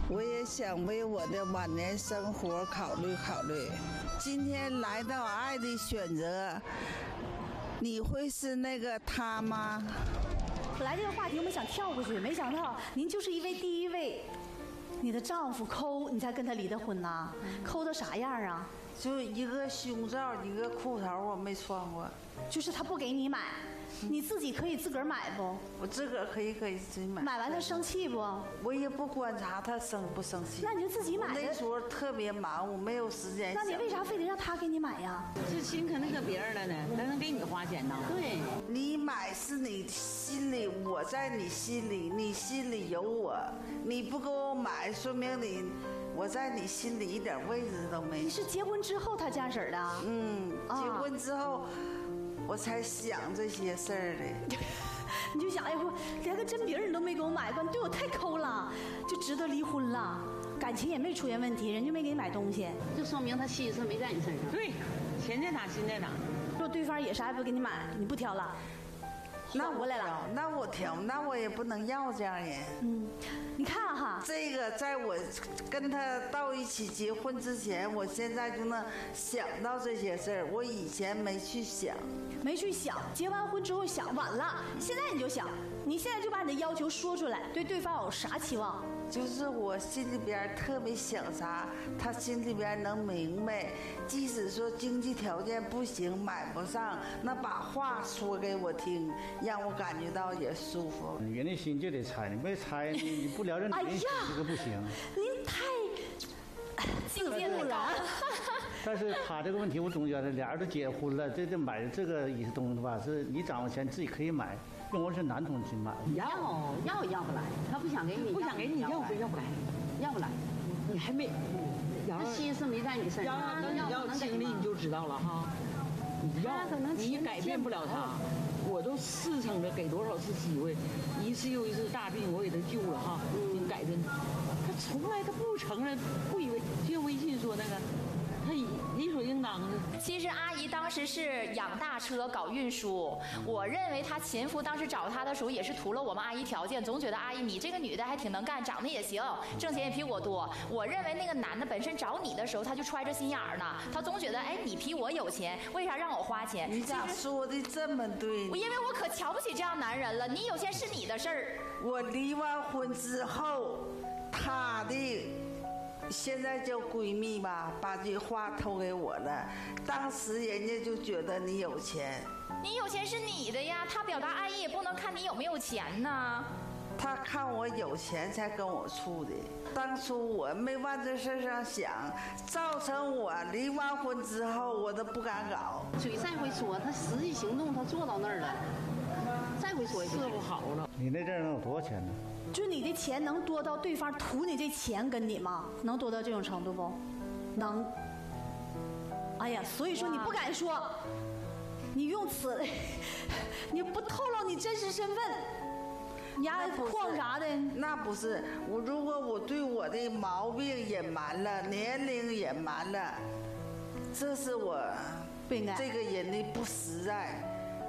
我也想为我的晚年生活考虑考虑。今天来到爱的选择，你会是那个他吗？ 本来这个话题我们想跳过去，没想到您就是一位第一位，你的丈夫抠，你才跟他离的婚呐？抠的啥样啊？ 就一个胸罩，一个裤头，我没穿过。 就是他不给你买，你自己可以自个儿买不？ 我自个儿可以可以自己买。 买完他生气不？ 我也不观察他生不生气。 那你就自己买。 那时候特别忙，我没有时间。 那你为啥非得让他给你买呀？ 这心可能搁别人了呢，他能给你花钱呢？ 对，你买是你心里，我在你心里，你心里有我。你不给我买，说明你。我在你心里一点位置都没有。 你是结婚之后他这样式儿的？ 嗯，结婚之后，我才想这些事儿的。 你就想，哎呦，连个真饼你都没给我买过，你对我太抠了，就值得离婚了。感情也没出现问题，人就没给你买东西， 就说明他心思没在你身上。 对，钱在哪，心在哪。 如果对方也啥也不给你买，你不挑了， 那我来了， 那我挑，那我也不能要这样人。 嗯。你看哈， 这个在我跟他到一起结婚之前，我现在就能想到这些事儿，我以前没去想， 没去想。结完婚之后想晚了，现在你就想，你现在就把你的要求说出来，对对方有啥期望？ 就是我心里边特别想啥，他心里边能明白。即使说经济条件不行，买不上，那把话说给我听，让我感觉到也舒服。 女人的心就得猜，你没猜，你你不了解女人心，这个不行。 您太境界了。 但是他这个问题，我总觉得俩人都结婚了，这这买这个一些东西吧，是你掌握钱自己可以买。用我是男同志买， 要要要不来，他不想给你， 不想给你要不要不来， 要不来， 你还没， 他心思没在你身上， 等你要经历你就知道了哈。你要你改变不了他，我都试称着给多少次机会，一次又一次大病我给他救了哈，你改正，他从来他不承认，不以为就像微信说那个。他理所应当的。 其实阿姨当时是养大车搞运输，我认为她前夫当时找她的时候也是图了我们阿姨条件，总觉得阿姨你这个女的还挺能干，长得也行，挣钱也比我多。我认为那个男的本身找你的时候他就揣着心眼儿呢，他总觉得哎你比我有钱，为啥让我花钱？ 你咋说的这么对？ 因为我可瞧不起这样男人了，你有钱是你的事儿。 我离完婚之后，他的。现在叫闺蜜吧，把这话偷给我了。当时人家就觉得你有钱， 你有钱是你的呀，他表达爱意也不能看你有没有钱呢。 他看我有钱才跟我处的，当初我没往这事上想，造成我离完婚之后我都不敢搞。 嘴再会说，他实际行动他做到那儿了，再会说也是不好了。 你那阵儿能有多少钱呢？ 就你的钱能多到对方图你这钱跟你吗？能多到这种程度不？能。哎呀，所以说你不敢说，你用词，你不透露你真实身份，你还晃啥的？ 那不是我，如果我对我的毛病隐瞒了，年龄隐瞒了，这是我不应该这个人的不实在。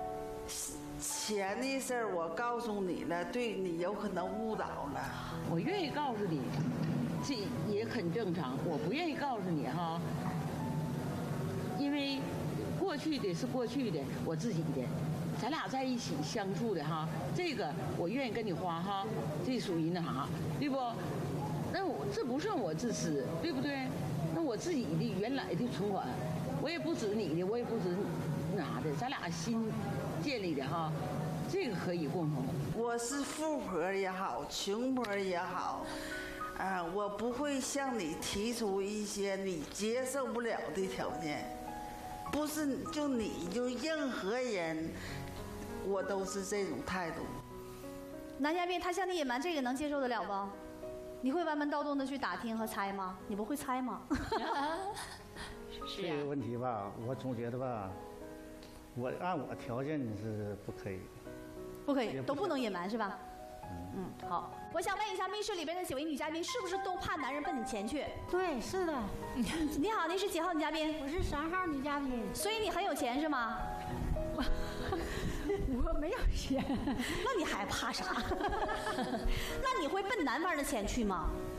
钱的事儿我告诉你了，对你有可能误导了。 我愿意告诉你，这也很正常。我不愿意告诉你哈，因为过去的是过去的，我自己的，咱俩在一起相处的哈，这个我愿意跟你花哈，这属于那啥，对不？那我这不算我自私，对不对？那我自己的原来的存款，我也不止你的，我也不止那啥的，咱俩新建立的哈，这个可以共同。 我是富婆也好，穷婆也好，啊，我不会向你提出一些你接受不了的条件，不是就你就任何人，我都是这种态度。 男嘉宾他向你隐瞒这个能接受得了不？你会弯弯刀洞的去打听和猜吗？你不会猜吗？ 是这个问题吧，我总觉得吧，我按我条件是不可以， 不可以，都不能隐瞒是吧？嗯，好。我想问一下，密室里边的几位女嘉宾是不是都怕男人奔你钱去？ 对，是的。 你好，您是几号女嘉宾？ 我是三号女嘉宾。 所以你很有钱是吗？ 我我没有钱。 那你还怕啥？那你会奔男方的钱去吗？ 我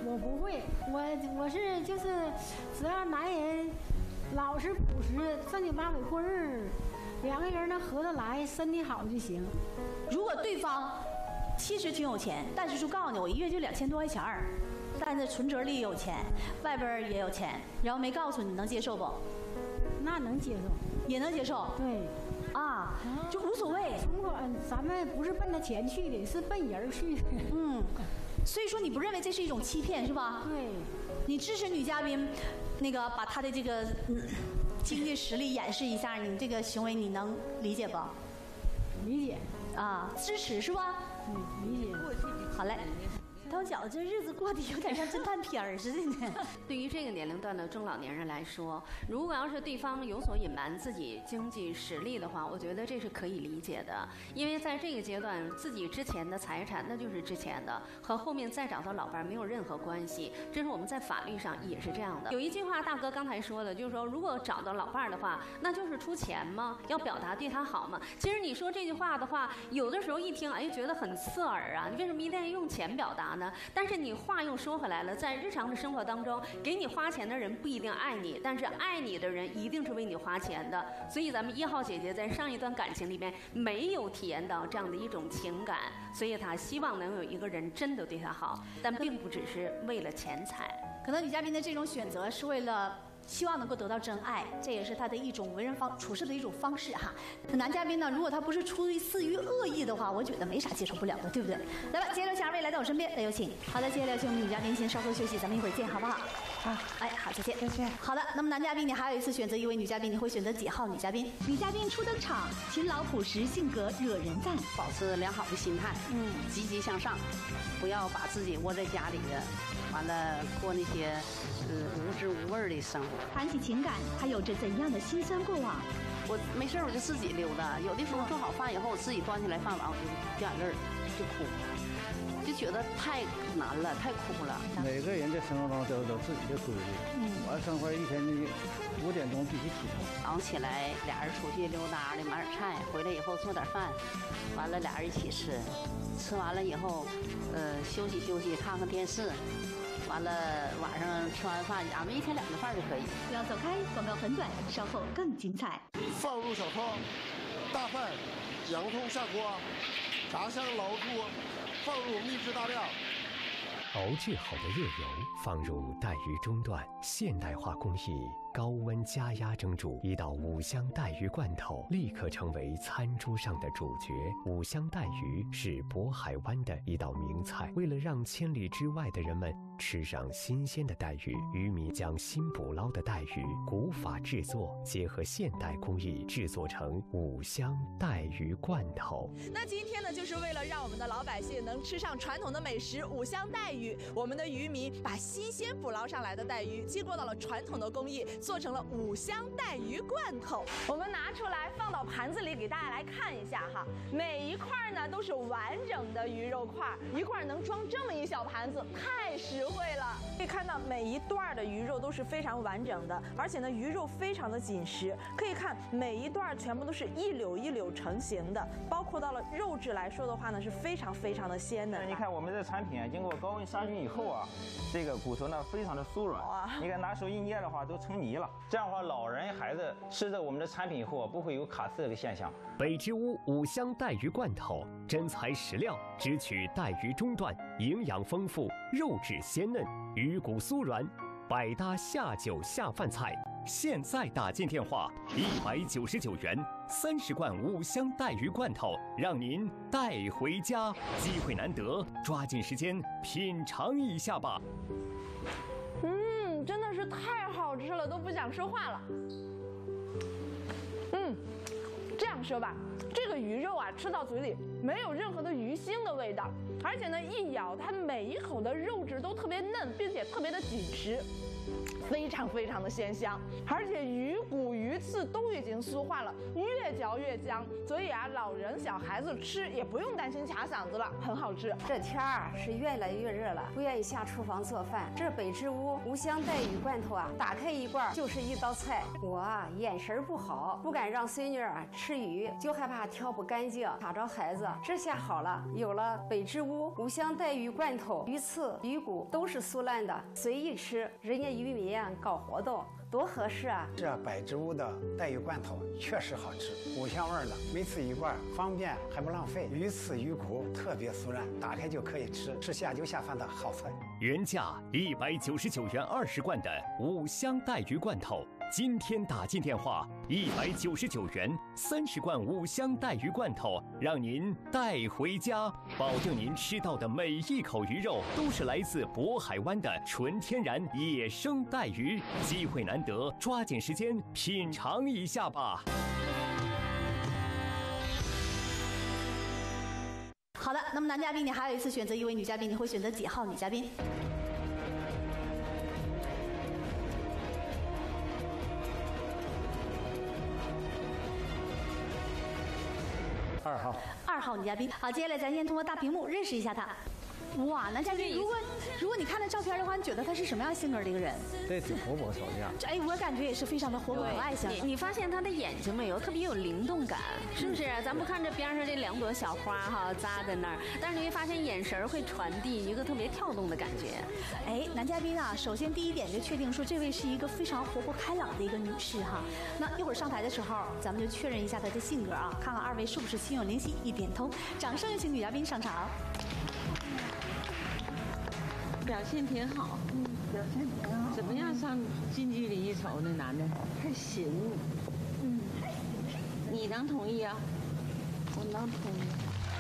我不会，我我是就是只要男人老实朴实、正经八百过日子，两个人能合得来，身体好就行。 如果对方其实挺有钱，但是就告诉你我一月就两千多块钱儿，但是存折里也有钱，外边也有钱，然后没告诉你，能接受不？ 那能接受， 也能接受。 对。 啊，就无所谓。 如果咱们不是奔着钱去的，是奔人去的。 嗯，所以说你不认为这是一种欺骗是吧？ 对。 你支持女嘉宾，那个把她的这个嗯经济实力演示一下，你这个行为你能理解不？ 理解。 啊，支持是吧？ 嗯，理解。 好嘞。他觉得这日子过得有点像侦探片儿似的呢。 对于这个年龄段的中老年人来说，如果要是对方有所隐瞒自己经济实力的话，我觉得这是可以理解的。因为在这个阶段，自己之前的财产那就是之前的，和后面再找到老伴没有任何关系。这是我们在法律上也是这样的。有一句话，大哥刚才说的，就是说，如果找到老伴的话，那就是出钱吗？要表达对他好吗？其实你说这句话的话，有的时候一听，哎，觉得很刺耳啊。你为什么一定要用钱表达呢？但是你话又说回来了，在日常的生活当中，给你花钱的人不一定爱你，但是爱你的人一定是为你花钱的。所以咱们一号姐姐在上一段感情里面没有体验到这样的一种情感，所以她希望能有一个人真的对她好，但并不只是为了钱财。 可能女嘉宾的这种选择是为了希望能够得到真爱，这也是他的一种为人方处事的一种方式哈。男嘉宾呢，如果他不是出于肆于恶意的话，我觉得没啥接受不了的，对不对？来吧，接下来请二位来到我身边，来有请。好的，接下来请我们女嘉宾先稍作休息，咱们一会儿见，好不好？好，哎，好，再见，再见。好的，那么男嘉宾，你还有一次选择一位女嘉宾，你会选择几号女嘉宾？ 女嘉宾初登场，勤劳朴实，性格惹人赞， 保持良好的心态，嗯，积极向上，不要把自己窝在家里的，完了过那些呃无知无味的生活。 谈起情感，他有着怎样的辛酸过往？ 我没事我就自己溜达，有的时候做好饭以后，我自己端起来饭碗，我就掉眼泪儿，就哭，就觉得太难了，太苦了。 每个人的生活中都有自己的规律。嗯，我生活一天五点钟必须起床。 早上起来，俩人出去溜达的买点菜，回来以后做点饭，完了俩人一起吃，吃完了以后，呃，休息休息，看看电视。完了，晚上吃完饭，俺们一天两顿饭就可以。 不要走开，广告很短，稍后更精彩。 放入小汤，大饭，洋葱下锅，炸香老猪，放入秘制大料。 熬制好的热油放入带鱼中段，现代化工艺高温加压蒸煮一道五香带鱼罐头，立刻成为餐桌上的主角。五香带鱼是渤海湾的一道名菜，为了让千里之外的人们吃上新鲜的带鱼，渔民将新捕捞的带鱼古法制作，结合现代工艺制作成五香带鱼罐头。 那今天呢，就是为了让我们的老百姓能吃上传统的美食五香带鱼，我们的渔民把新鲜捕捞上来的带鱼经过到了传统的工艺，做成了五香带鱼罐头。我们拿出来放到盘子里给大家来看一下哈，每一块呢都是完整的鱼肉块，一块能装这么一小盘子，太实惠了。可以看到每一段的鱼肉都是非常完整的，而且呢鱼肉非常的紧实，可以看每一段全部都是一绺一绺成型的，包括到了肉质来说的话呢是非常非常的鲜嫩。 你看我们的产品啊，经过高温杀菌以后啊，这个骨头呢非常的酥软，你看拿手一捏的话都成泥了。这样的话，老人孩子吃着我们的产品以后啊，不会有卡刺的现象。 北之屋五香带鱼罐头，真材实料，只取带鱼中段，营养丰富，肉质鲜嫩，鱼骨酥软，百搭下酒下饭菜。现在打进电话一百九十九元，三十罐五香带鱼罐头，让您带回家。机会难得，抓紧时间品尝一下吧。 嗯，真的是太好吃了，都不想说话了。嗯，这样说吧，这个鱼肉啊，吃到嘴里没有任何的鱼腥的味道，而且呢，一咬它每一口的肉质都特别嫩，并且特别的紧实。 非常非常的鲜香，而且鱼骨鱼刺都已经酥化了，越嚼越香，所以啊，老人小孩子吃也不用担心卡嗓子了，很好吃。 这天儿是越来越热了，不愿意下厨房做饭。这北之屋无香带鱼罐头啊，打开一罐就是一道菜。我啊眼神不好，不敢让孙女啊吃鱼，就害怕挑不干净卡着孩子。这下好了，有了北之屋无香带鱼罐头，鱼刺鱼骨都是酥烂的，随意吃。人家渔民啊搞活动。多合适啊！ 这百之屋的带鱼罐头确实好吃，五香味的，每次一罐，方便还不浪费。鱼刺鱼骨特别酥软，打开就可以吃，是下酒下饭的好菜。 原价一百九十九元二十罐的五香带鱼罐头，今天打进电话一百九十九元三十罐五香带鱼罐头，让您带回家，保证您吃到的每一口鱼肉都是来自渤海湾的纯天然野生带鱼。机会难得，抓紧时间品尝一下吧。 好的，那么男嘉宾，你还有一次选择一位女嘉宾，你会选择几号女嘉宾？ 二号。 二号女嘉宾。好，接下来咱先通过大屏幕认识一下她。哇，男嘉宾，如果如果你看了照片的话，你觉得他是什么样性格的一个人？ 对，挺活泼吵架。 哎，我感觉也是非常的活泼可爱型。 你你发现他的眼睛没有特别有灵动感，是不是？咱不看这边上这两朵小花哈扎在那儿，但是你会发现眼神会传递一个特别跳动的感觉。 哎，男嘉宾啊，首先第一点就确定说这位是一个非常活泼开朗的一个女士哈。那一会儿上台的时候，咱们就确认一下她的性格啊，看看二位是不是心有灵犀一点通。掌声有请女嘉宾上场。 表现挺好， 嗯，表现挺好。 怎么样上近距离一瞅那男的？ 还行， 嗯，你能同意啊？ 我能同意。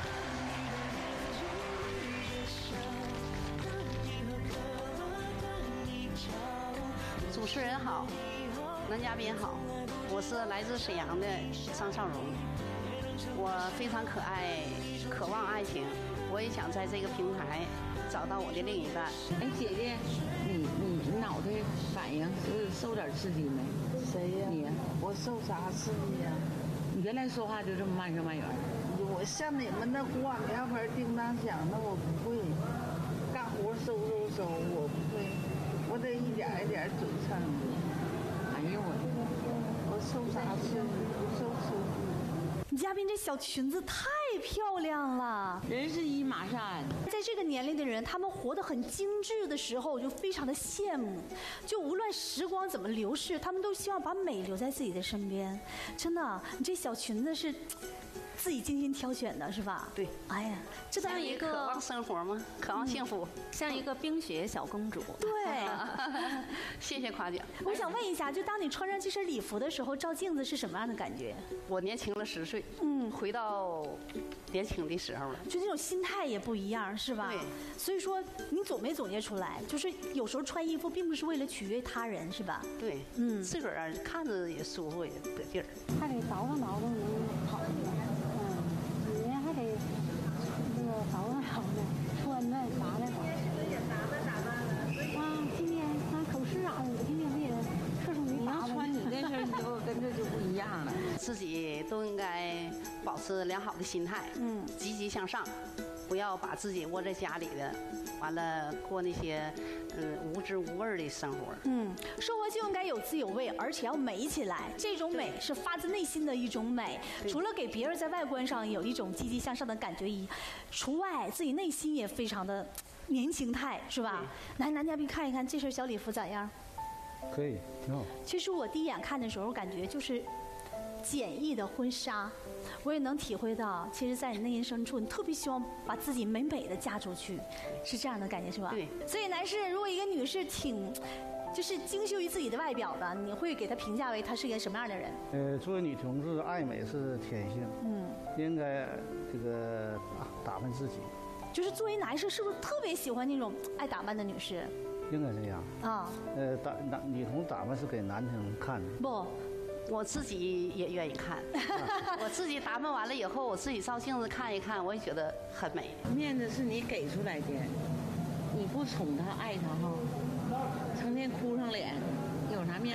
主持人好，男嘉宾好，我是来自沈阳的张少荣，我非常可爱，渴望爱情，我也想在这个平台找到我的另一半。 哎，姐姐，你你脑袋反应是受点刺激没？ 谁呀？ 你， 我受啥刺激呀？ 你原来说话就这么慢声慢语。 我像你们那鼓碗瓢盆叮当响的，我不会。干活嗖嗖嗖，我不会，我得一点一点嘴唱。 哎呦我， 我受啥刺激？不受刺激。 女嘉宾这小裙子太漂亮了， 人是一马善。 在这个年龄的人，他们活得很精致的时候，我就非常的羡慕。就无论时光怎么流逝，他们都希望把美留在自己的身边。真的，你这小裙子是自己精心挑选的，是吧？ 对。 哎呀，这像一个渴望生活吗？渴望幸福， 嗯、像一个冰雪小公主。 对。 谢谢夸奖。 我想问一下，就当你穿上这身礼服的时候，照镜子是什么样的感觉？ 我年轻了十岁，嗯，回到年轻的时候了， 就那种心态也不一样，是吧？ 对。 所以说，你总没总结出来，就是有时候穿衣服并不是为了取悦他人，是吧？ 对，嗯，自个儿啊看着也舒服，也得劲儿。 还得倒腾倒腾能好一点，嗯，女人还得这个倒腾倒腾，穿的啥的吧。啊，今天咱口试啥的，我今天为了特殊你要穿你这身，你就跟这就不一样了。 自己都应该保持良好的心态，嗯，积极向上，不要把自己窝在家里的，完了过那些嗯无滋无味的生活。 嗯，生活就应该有滋有味，而且要美起来。这种美是发自内心的一种美，除了给别人在外观上有一种积极向上的感觉以除外，自己内心也非常的年轻态，是吧？来，男嘉宾看一看这身小礼服咋样？ 可以，挺好。 其实我第一眼看的时候，感觉就是简易的婚纱，我也能体会到，其实，在你内心深处，你特别希望把自己美美的嫁出去，是这样的感觉，是吧？ 对。 所以，男士，如果一个女士挺，就是精修于自己的外表的，你会给她评价为她是一个什么样的人？ 呃，作为女同志，爱美是天性，嗯，应该这个打扮自己。 就是作为男士，是不是特别喜欢那种爱打扮的女士？ 应该这样啊。呃，打男女同打扮是给男生看的。 不。 我自己也愿意看，我自己打扮完了以后，我自己照镜子看一看，我也觉得很美。 面子是你给出来的，你不宠他、爱他哈，成天哭上脸，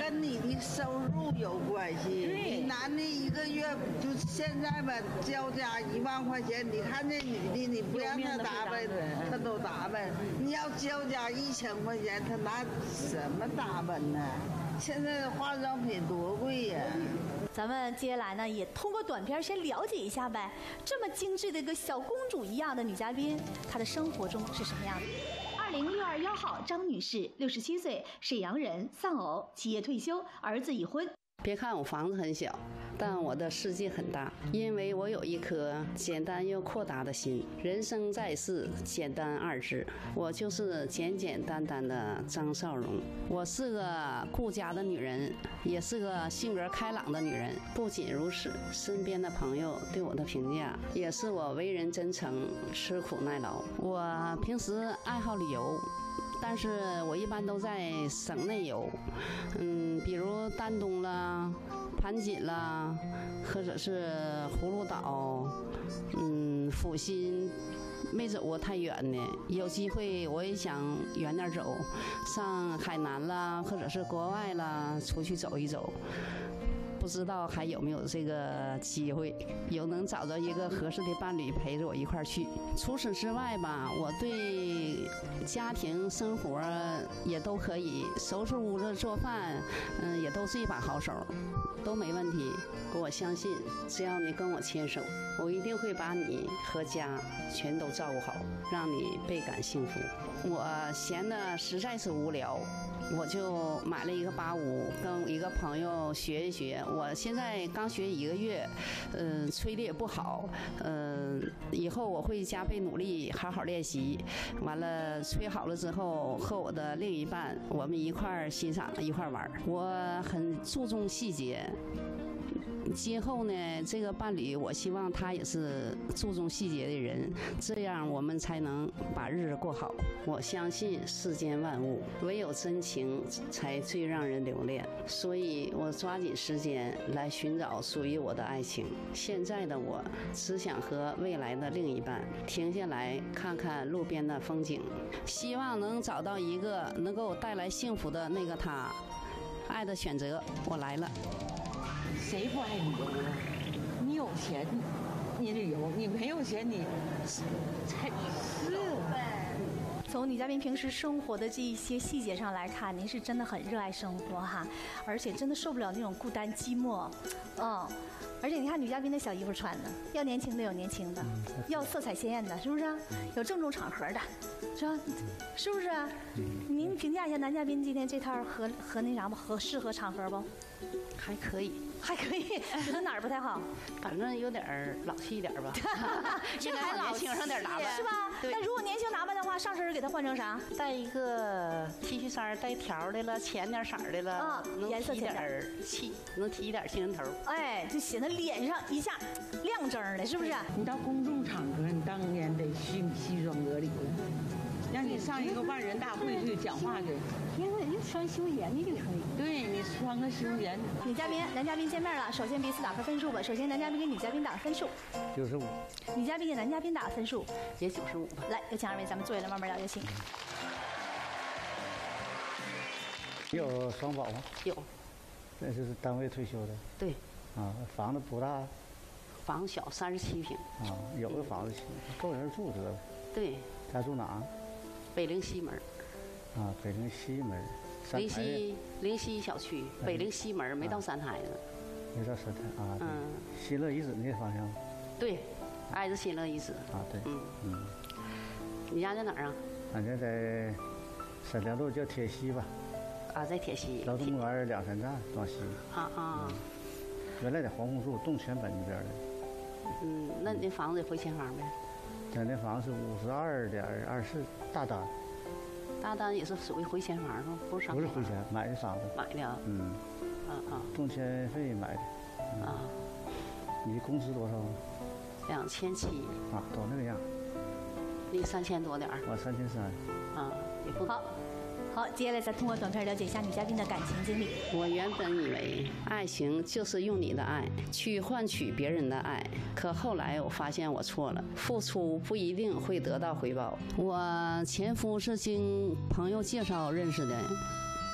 跟你的收入有关系。你男的一个月就现在吧，交家一万块钱，你看这女的，你不让她打扮，她都打扮。你要交家一千块钱，她拿什么打扮呢？现在的化妆品多贵呀！ 咱们接下来呢，也通过短片先了解一下呗。这么精致的一个小公主一样的女嘉宾，她的生活中是什么样的？ 二零六二幺号张女士，六十七岁，沈阳人，丧偶，企业退休，儿子已婚。 别看我房子很小，但我的世界很大，因为我有一颗简单又阔达的心。人生在世，简单二字，我就是简简单单的张少荣。我是个顾家的女人，也是个性格开朗的女人。不仅如此，身边的朋友对我的评价也是我为人真诚，吃苦耐劳。我平时爱好旅游，但是我一般都在省内游，嗯，比如丹东啦、盘锦啦，或者是葫芦岛，嗯，阜新，没走过太远的。有机会我也想远点走，上海南啦，或者是国外啦，出去走一走。不知道还有没有这个机会，有能找着一个合适的伴侣陪着我一块儿去。除此之外吧，我对家庭生活也都可以，收拾屋子、做饭，嗯，也都是一把好手，都没问题。我相信，只要你跟我牵手，我一定会把你和家全都照顾好，让你倍感幸福。我闲得实在是无聊，我就买了一个八五，跟一个朋友学一学。我现在刚学一个月，嗯、呃，吹的也不好，嗯、呃，以后我会加倍努力，好好练习。完了，吹好了之后，和我的另一半，我们一块儿欣赏，一块儿玩。我很注重细节。今后呢，这个伴侣，我希望他也是注重细节的人，这样我们才能把日子过好。我相信世间万物，唯有真情才最让人留恋，所以我抓紧时间来寻找属于我的爱情。现在的我只想和未来的另一半停下来看看路边的风景，希望能找到一个能够带来幸福的那个他。爱的选择，我来了。 谁不爱旅游啊？你有钱，你旅游；你没有钱，你才是呗。 从女嘉宾平时生活的这一些细节上来看，您是真的很热爱生活哈，而且真的受不了那种孤单寂寞，嗯。而且你看女嘉宾的小衣服穿的，要年轻的有年轻的，要色彩鲜艳的，是不是？有郑重场合的，是吧？是不是？您评价一下男嘉宾今天这套合合那啥不合适合场合不？ 还可以。 还可以，觉得哪儿不太好？ 反正有点儿老气一点吧， 这还老年轻上点打扮是吧？那如果年轻打扮的话，上身给他换成啥？ 带一个 T 恤衫，带条的了，浅点色的了，啊， 颜色浅点气，能提一点精神头。 哎，就显得脸上一下亮铮的，是不是？ 你到公众场合，你当然得西西装革履了。让你上一个万人大会去讲话去， 因为你穿休闲的就可以。 对，你穿个休闲。 女嘉宾、男嘉宾见面了，首先彼此打个分数吧。首先男嘉宾给女嘉宾打个分数， 九十五。 女嘉宾给男嘉宾打个分数， 也九十五吧。 来，有请二位，咱们坐下来慢慢聊就行。 你有双保吗？ 有。 这就是单位退休的。 对。 啊，房子不大。 房小，三十七平。 啊，有个房子行，够人住知道吧？ 对。 家住哪？ 北陵西门。 啊，北陵西门。 灵溪灵溪小区，北陵西门没到三台呢。 没到三台啊。 嗯。 新乐遗址那个方向。 对，挨着新乐遗址。 啊，对。嗯嗯。 你家在哪儿啊？ 俺家在沈良路，叫铁西吧。 啊，在铁西。 劳动公园两山站往西。 啊啊。 原来在黄洪树东泉本那边的。 嗯，那你房子回迁房呗？ 咱那房是五十二点二四大单。 大单也是属于回迁房吗？不是上。 不是回迁，买的房子。 买的。 嗯。 啊啊。 动迁费买的。 嗯、啊。 你工资多少？ 两千七。 啊，都那个样。 你三千多点儿。 我三千三。 啊，也不好。好，接下来再通过短片了解一下女嘉宾的感情经历。 我原本以为爱情就是用你的爱去换取别人的爱，可后来我发现我错了，付出不一定会得到回报。我前夫是经朋友介绍认识的，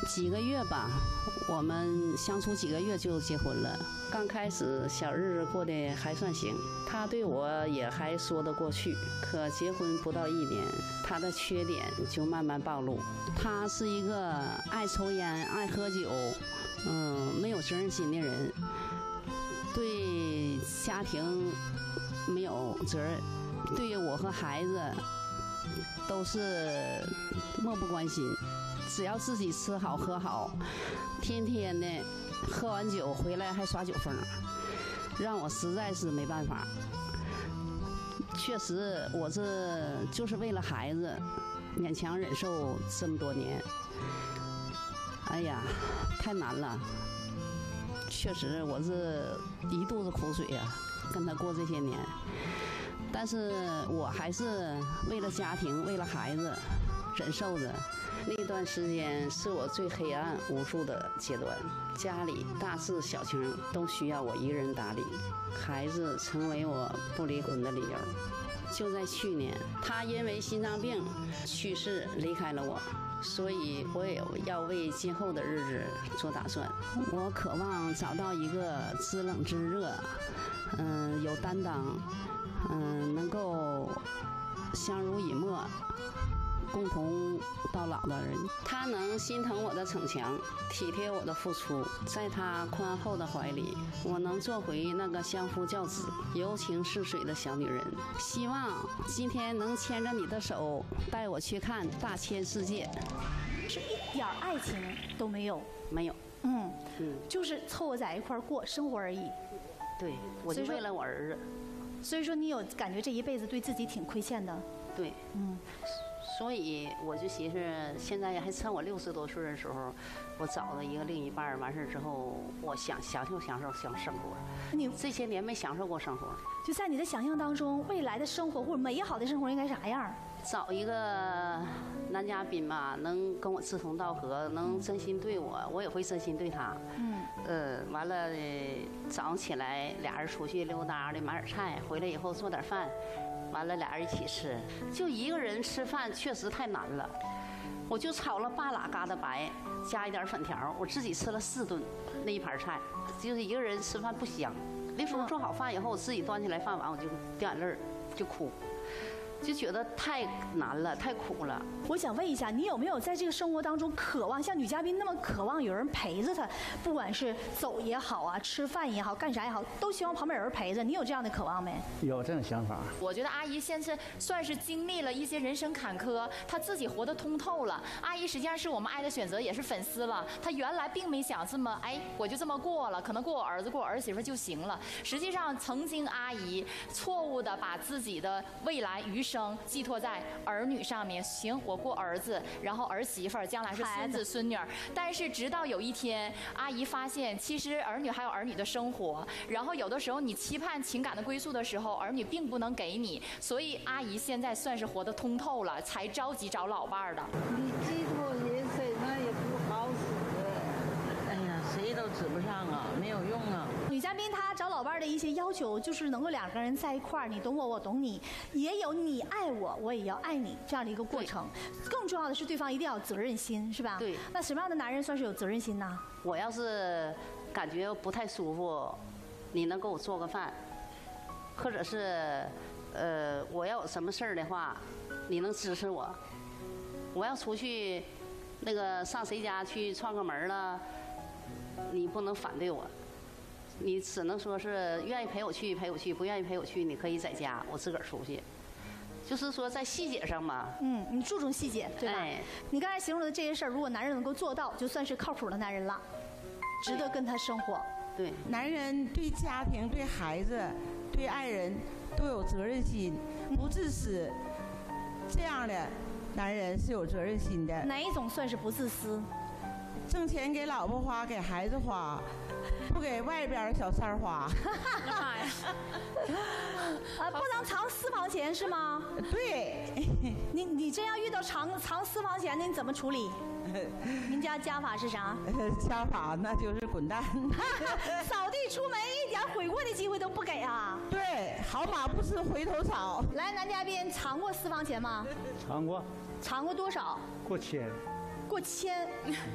几个月吧，我们相处几个月就结婚了。刚开始小日子过得还算行，他对我也还说得过去。可结婚不到一年，他的缺点就慢慢暴露。他是一个爱抽烟、爱喝酒，嗯，没有责任心的人，对家庭没有责任，对于我和孩子都是漠不关心。只要自己吃好喝好，天天的喝完酒回来还耍酒疯，让我实在是没办法。确实，我这就是为了孩子，勉强忍受这么多年。哎呀，太难了。确实，我是一肚子苦水呀、啊，跟他过这些年。但是我还是为了家庭，为了孩子，忍受着。那段时间是我最黑暗无助的阶段，家里大事小情都需要我一个人打理，孩子成为我不离婚的理由。就在去年，他因为心脏病去世，离开了我，所以我也要为今后的日子做打算。我渴望找到一个知冷知热，嗯、呃，有担当，嗯、呃，能够相濡以沫，共同到老的人。他能心疼我的逞强，体贴我的付出，在他宽厚的怀里，我能做回那个相夫教子、柔情似水的小女人。希望今天能牵着你的手，带我去看大千世界。 是一点爱情都没有， 没有， 嗯嗯，就是凑合在一块儿过生活而已。 对，我就为了我儿子。 所以说，你有感觉这一辈子对自己挺亏欠的。 对， 嗯。 所以我就寻思，现在还趁我六十多岁的时候，我找了一个另一半，完事之后，我想享受享受享生活。 你这些年没享受过生活， 就在你的想象当中，未来的生活或者美好的生活应该啥样？ 找一个男嘉宾吧，能跟我志同道合，能真心对我，我也会真心对他。 嗯。 呃，完了，早上起来俩人出去溜达的，买点菜，回来以后做点饭。完了，俩人一起吃，就一个人吃饭确实太难了。我就炒了半拉疙瘩白，加一点粉条，我自己吃了四顿那一盘菜，就是一个人吃饭不香。那时候做好饭以后，我自己端起来饭碗，我就掉眼泪就哭。就觉得太难了，太苦了。 我想问一下，你有没有在这个生活当中渴望像女嘉宾那么渴望有人陪着她，不管是走也好啊，吃饭也好，干啥也好，都希望旁边有人陪着。你有这样的渴望没？ 有这种想法。 我觉得阿姨现在算是经历了一些人生坎坷，她自己活得通透了。阿姨实际上是我们爱的选择，也是粉丝了。她原来并没想这么，哎，我就这么过了，可能过我儿子、过我儿媳妇就行了。实际上，曾经阿姨错误的把自己的未来余生寄托在儿女上面，行，我过儿子，然后儿媳妇儿，将来是孙子孙女儿。但是直到有一天，阿姨发现，其实儿女还有儿女的生活，然后有的时候你期盼情感的归宿的时候，儿女并不能给你，所以阿姨现在算是活得通透了，才着急找老伴儿的。 你寄托人身上也不好使，哎呀，谁都指不上啊，没有用啊。 女嘉宾她找老伴的一些要求，就是能够两个人在一块儿，你懂我，我懂你，也有你爱我，我也要爱你这样的一个过程。更重要的是，对方一定要有责任心，是吧？ 对。 那什么样的男人算是有责任心呢？ 我要是感觉不太舒服，你能给我做个饭，或者是，呃，我要有什么事儿的话，你能支持我。我要出去，那个上谁家去串个门了，你不能反对我。你只能说是愿意陪我去陪我去，不愿意陪我去，你可以在家，我自个儿出去。就是说在细节上嘛， 嗯，你注重细节，对吧？ 哎、 你刚才形容的这些事儿，如果男人能够做到，就算是靠谱的男人了，值得跟他生活。 对， 男人对家庭、对孩子、对爱人都有责任心，不自私，这样的男人是有责任心的。 哪一种算是不自私？ 挣钱给老婆花，给孩子花，不给外边的小三花。 妈呀！ 啊，不能藏私房钱是吗？ 对。 你你真要遇到藏藏私房钱的，你怎么处理？您家家法是啥？ 家法那就是滚蛋。 扫地出门一点悔过的机会都不给啊！ 对，好马不吃回头草。 来，男嘉宾藏过私房钱吗？ 藏过。 藏过多少？ 过千。 过千。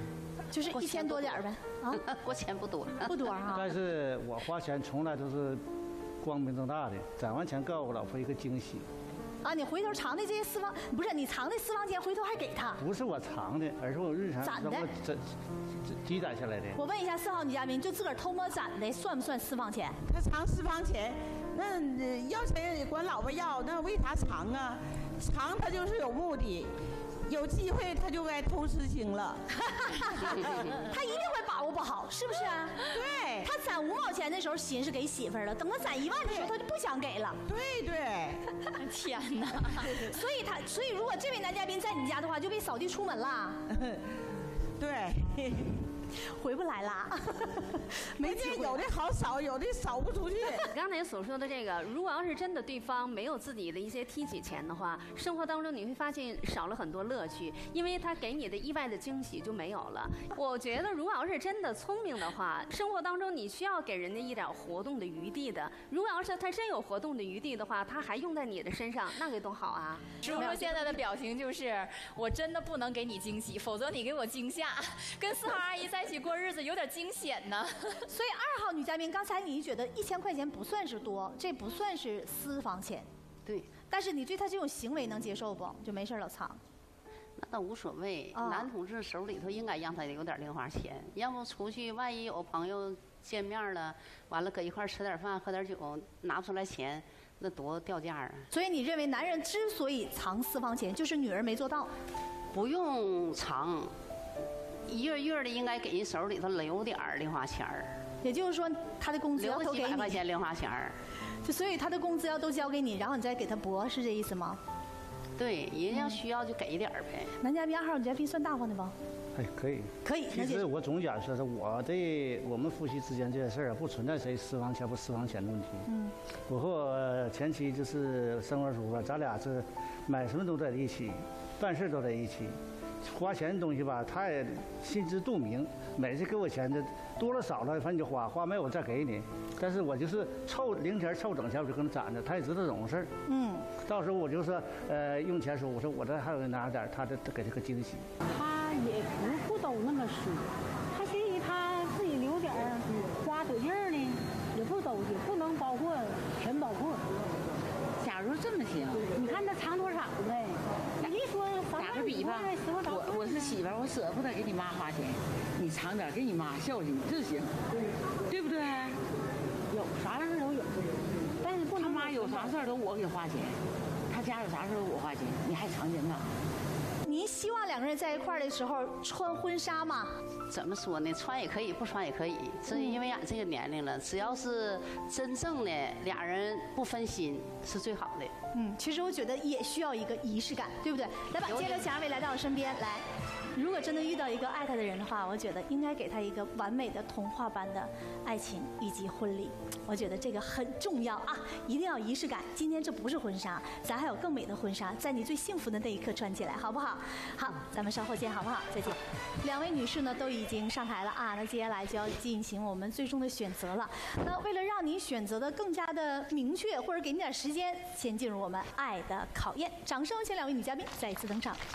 就是一千多点儿呗。啊， 过钱不多， 不多哈。 但是我花钱从来都是光明正大的，攒完钱告诉我老婆一个惊喜。 啊，你回头藏的这些私房，不是你藏的私房钱，回头还给他？ 不是我藏的，而是我日常攒的， 这积攒下来的。 我问一下四号女嘉宾，就自个儿偷摸攒的，算不算私房钱？ 他藏私房钱，那要钱管老婆要，那为啥藏啊？藏他就是有目的。有机会他就该偷吃腥了， 他一定会把握不好，是不是啊？ 对， 他攒五毛钱的时候心是给媳妇儿了，等他攒一万的时候他就不想给了。 对对， 天哪！所以他，所以如果这位男嘉宾在你家的话，就被扫地出门了。 对。 回不来啦， 没见有的好扫，有的扫不出去。 刚才所说的这个，如果要是真的对方没有自己的一些提取钱的话，生活当中你会发现少了很多乐趣，因为他给你的意外的惊喜就没有了。我觉得如果要是真的聪明的话，生活当中你需要给人家一点活动的余地的。如果要是他真有活动的余地的话，他还用在你的身上，那该多好啊！ 叔叔现在的表情就是，我真的不能给你惊喜，否则你给我惊吓。跟四号阿姨在一起过日子有点惊险呢。 所以二号女嘉宾，刚才你觉得一千块钱不算是多，这不算是私房钱。 对。 但是你对他这种行为能接受不？就没事老藏。 那倒无所谓， 哦、 男同志手里头应该让他有点零花钱，要不出去万一有朋友见面了，完了搁一块吃点饭喝点酒，拿不出来钱，那多掉价啊！ 所以你认为男人之所以藏私房钱，就是女人没做到？ 不用藏。一月月的应该给人手里头留点零花钱儿， 也就是说他的工资要都给你， 留几百块钱零花钱儿， 就所以他的工资要都交给你，然后你再给他拨，是这意思吗？ 对，人家需要就给点儿呗。 男嘉宾二号女嘉宾算大方的不？ 哎，可以， 可以。 其实我总讲说是我的我们夫妻之间这些事儿啊，不存在谁私房钱不私房钱的问题。 嗯， 我和我前妻就是生活舒服，咱俩是买什么都在一起，办事都在一起。花钱的东西吧，他也心知肚明，每次给我钱的多了少了，反正你就花，花没我再给你。但是我就是凑零钱凑整钱，我就跟他攒着，他也知道这种事儿。 嗯， 到时候我就说，呃，用钱时候我说我这还有拿点，他这给他个惊喜。 他也不不都那么虚，他寻思他自己留点花得劲儿呢，也不都也不能包括全包括。 假如这么行， 你看他藏多少呗？你说打个比方，我我是媳妇儿，我舍不得给你妈花钱，你藏点给你妈孝敬，这行，对不对？ 有啥事都有，但是不能他妈有啥事都我给花钱，他家有啥事我花钱，你还藏钱干啥？ 您希望两个人在一块儿的时候穿婚纱吗？ 怎么说呢？穿也可以，不穿也可以。是因为俺这个年龄了，只要是真正的俩人不分心，是最好的。 嗯，其实我觉得也需要一个仪式感，对不对？来吧，接着请二位来到我身边来。如果真的遇到一个爱他的人的话，我觉得应该给他一个完美的童话般的爱情以及婚礼。我觉得这个很重要啊，一定要仪式感。今天这不是婚纱，咱还有更美的婚纱，在你最幸福的那一刻穿起来，好不好？好，咱们稍后见，好不好？再见。两位女士呢都已经上台了啊，那接下来就要进行我们最终的选择了。那为了让你选择的更加的明确，或者给你点时间，先进入我们爱的考验。掌声有请两位女嘉宾再一次登场。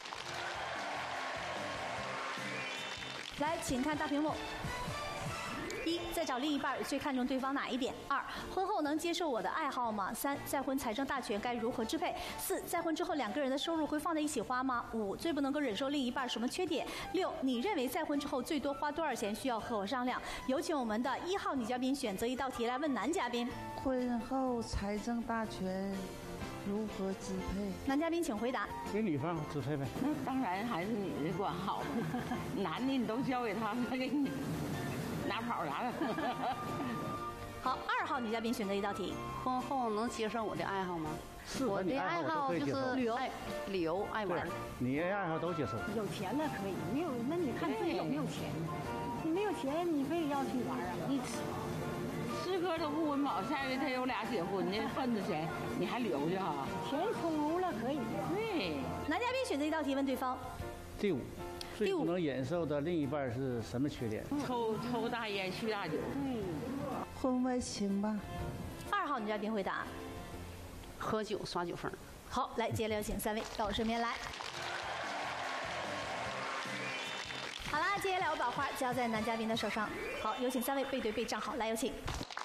来，请看大屏幕。一，在找另一半最看重对方哪一点？二，婚后能接受我的爱好吗？三，再婚财政大权该如何支配？四，再婚之后两个人的收入会放在一起花吗？五，最不能够忍受另一半什么缺点？六，你认为再婚之后最多花多少钱？需要和我商量。有请我们的一号女嘉宾选择一道题来问男嘉宾。 婚后财政大权如何支配？ 男嘉宾请回答。 给女方支配呗。 那当然还是女的管好，男的你都交给他，他给你拿跑啥的。 好，二号女嘉宾选择一道题。 婚后能接受我的爱好吗？我的爱好就是旅游、 旅游、爱玩。 你的爱好都接受。 有钱了可以，没有那你看自己有没有钱？你没有钱，你非得要去玩啊？你师哥都不温饱，下回他有俩结婚的，份子钱你还留着哈？ 钱充足了可以。 对。 男嘉宾选择一道题问对方。 第五。最不能忍受的另一半是什么缺点？ 抽抽大烟、酗大酒。 嗯，婚外情吧。 二号女嘉宾回答： 喝酒、耍酒疯。 好，来，接着有请三位到我身边来。 好啦，接下来我把花交在男嘉宾的手上。好，有请三位背对背站好，来有请。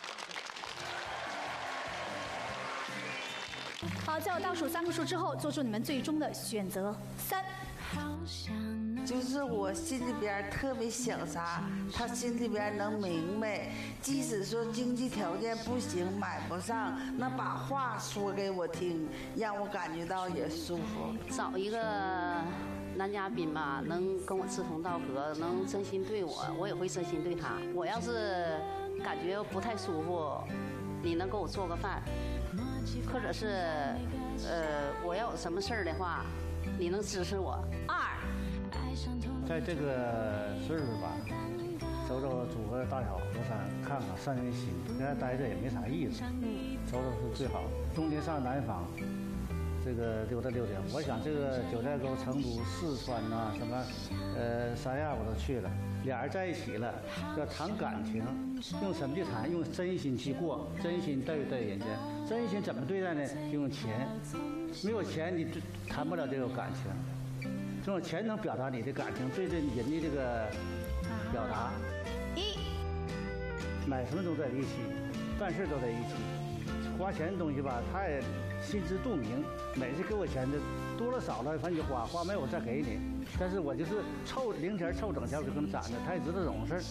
好，在我倒数三个数之后，做出你们最终的选择。三。 就是我心里边特别想啥，他心里边能明白。即使说经济条件不行，买不上，那把话说给我听，让我感觉到也舒服。 找一个男嘉宾吧，能跟我志同道合，能真心对我，我也会真心对他。我要是感觉不太舒服，你能给我做个饭，或者是呃我要有什么事儿的话，你能支持我。 二。 在这个岁数吧，走走组个大小河山，看看散散心，在那待着也没啥意思。走走是最好。冬天上南方，这个溜达溜达。我想这个九寨沟、成都、四川呐、啊，什么呃三亚我都去了。俩人在一起了，要谈感情，用什么去谈？用真心去过，真心对待人家。真心怎么对待呢？用钱，没有钱你谈不了这个感情。这种钱能表达你的感情，对这人的这个表达。 一， 买什么都在一起，办事都在一起。花钱的东西吧，他也心知肚明。每次给我钱的多了少了，反正你花花没有我再给你。但是我就是凑零钱凑整钱，我就跟他攒着，他也知道这种事儿。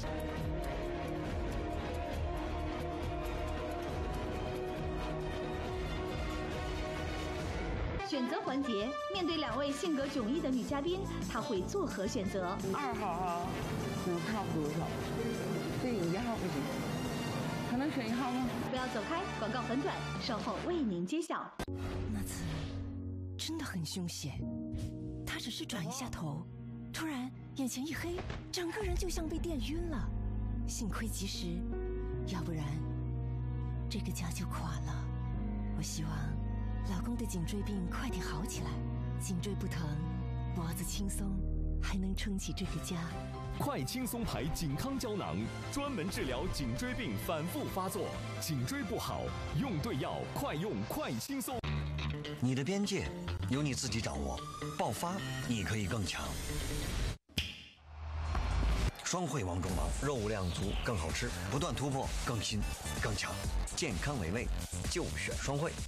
选择环节，面对两位性格迥异的女嘉宾，她会作何选择？ 二号哈，能差不多少？这一号不行，还能选一号吗？ 不要走开，广告很短，稍后为您揭晓。 那次真的很凶险，他只是转一下头，突然眼前一黑，整个人就像被电晕了。幸亏及时，要不然这个家就垮了。我希望老公的颈椎病快点好起来，颈椎不疼，脖子轻松，还能撑起这个家。 快轻松牌颈康胶囊，专门治疗颈椎病反复发作，颈椎不好用对药，快用快轻松。 你的边界由你自己掌握，爆发你可以更强。双汇王中王，肉量足更好吃，不断突破更新更强，健康美味就选双汇。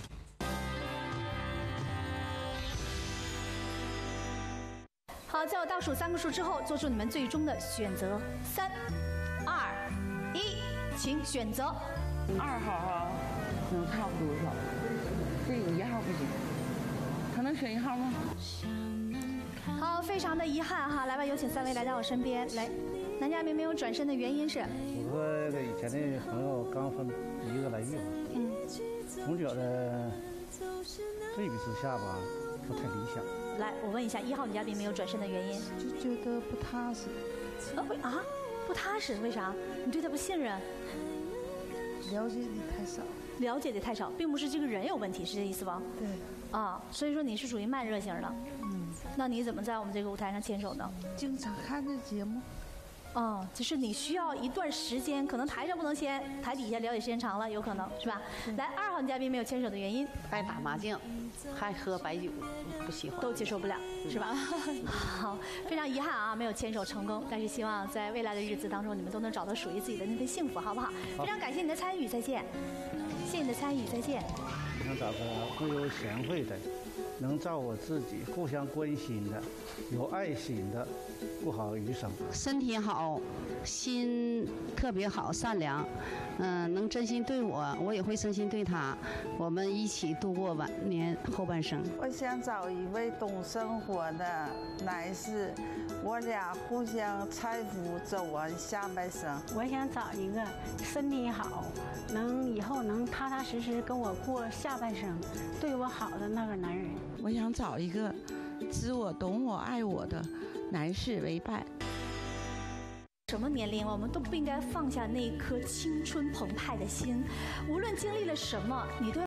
好，在我倒数三个数之后，做出你们最终的选择。三、二、一，请选择。 二号哈，能差不多少？这一号不行，还能选一号吗？ 好，非常的遗憾哈，来吧，有请三位来到我身边。来，男嘉宾没有转身的原因是？ 我和这以前的朋友刚分一个来月，嗯，总觉得对比之下吧，不太理想。 来，我问一下，一号女嘉宾没有转身的原因？ 就觉得不踏实。 啊，为啊，不踏实？为啥？你对他不信任？ 了解的太少。 了解的太少，并不是这个人有问题，是这意思吧？ 对。 啊，所以说你是属于慢热型的。嗯。那你怎么在我们这个舞台上牵手的？ 经常看这节目。 哦，就是你需要一段时间，可能台上不能牵，台底下了解时间长了，有可能是吧？来，二号女嘉宾没有牵手的原因？ 爱打麻将，还喝白酒，不喜欢， 都接受不了，是吧？好，非常遗憾啊，没有牵手成功，但是希望在未来的日子当中，你们都能找到属于自己的那份幸福，好不好？好，非常感谢你的参与，再见。谢谢你的参与，再见。 想找个温柔贤惠的，能照我自己，互相关心的，有爱心的，过好余生。 身体好，心特别好，善良，嗯，能真心对我，我也会真心对他，我们一起度过晚年后半生。 我想找一位懂生活的男士，我俩互相搀扶走完下半生。 我想找一个身体好，能以后能踏踏实实跟我过下半生，对我好的那个男人。 我想找一个知我、懂我、爱我的男士为伴。 什么年龄，我们都不应该放下那一颗青春澎湃的心，无论经历了什么，你都要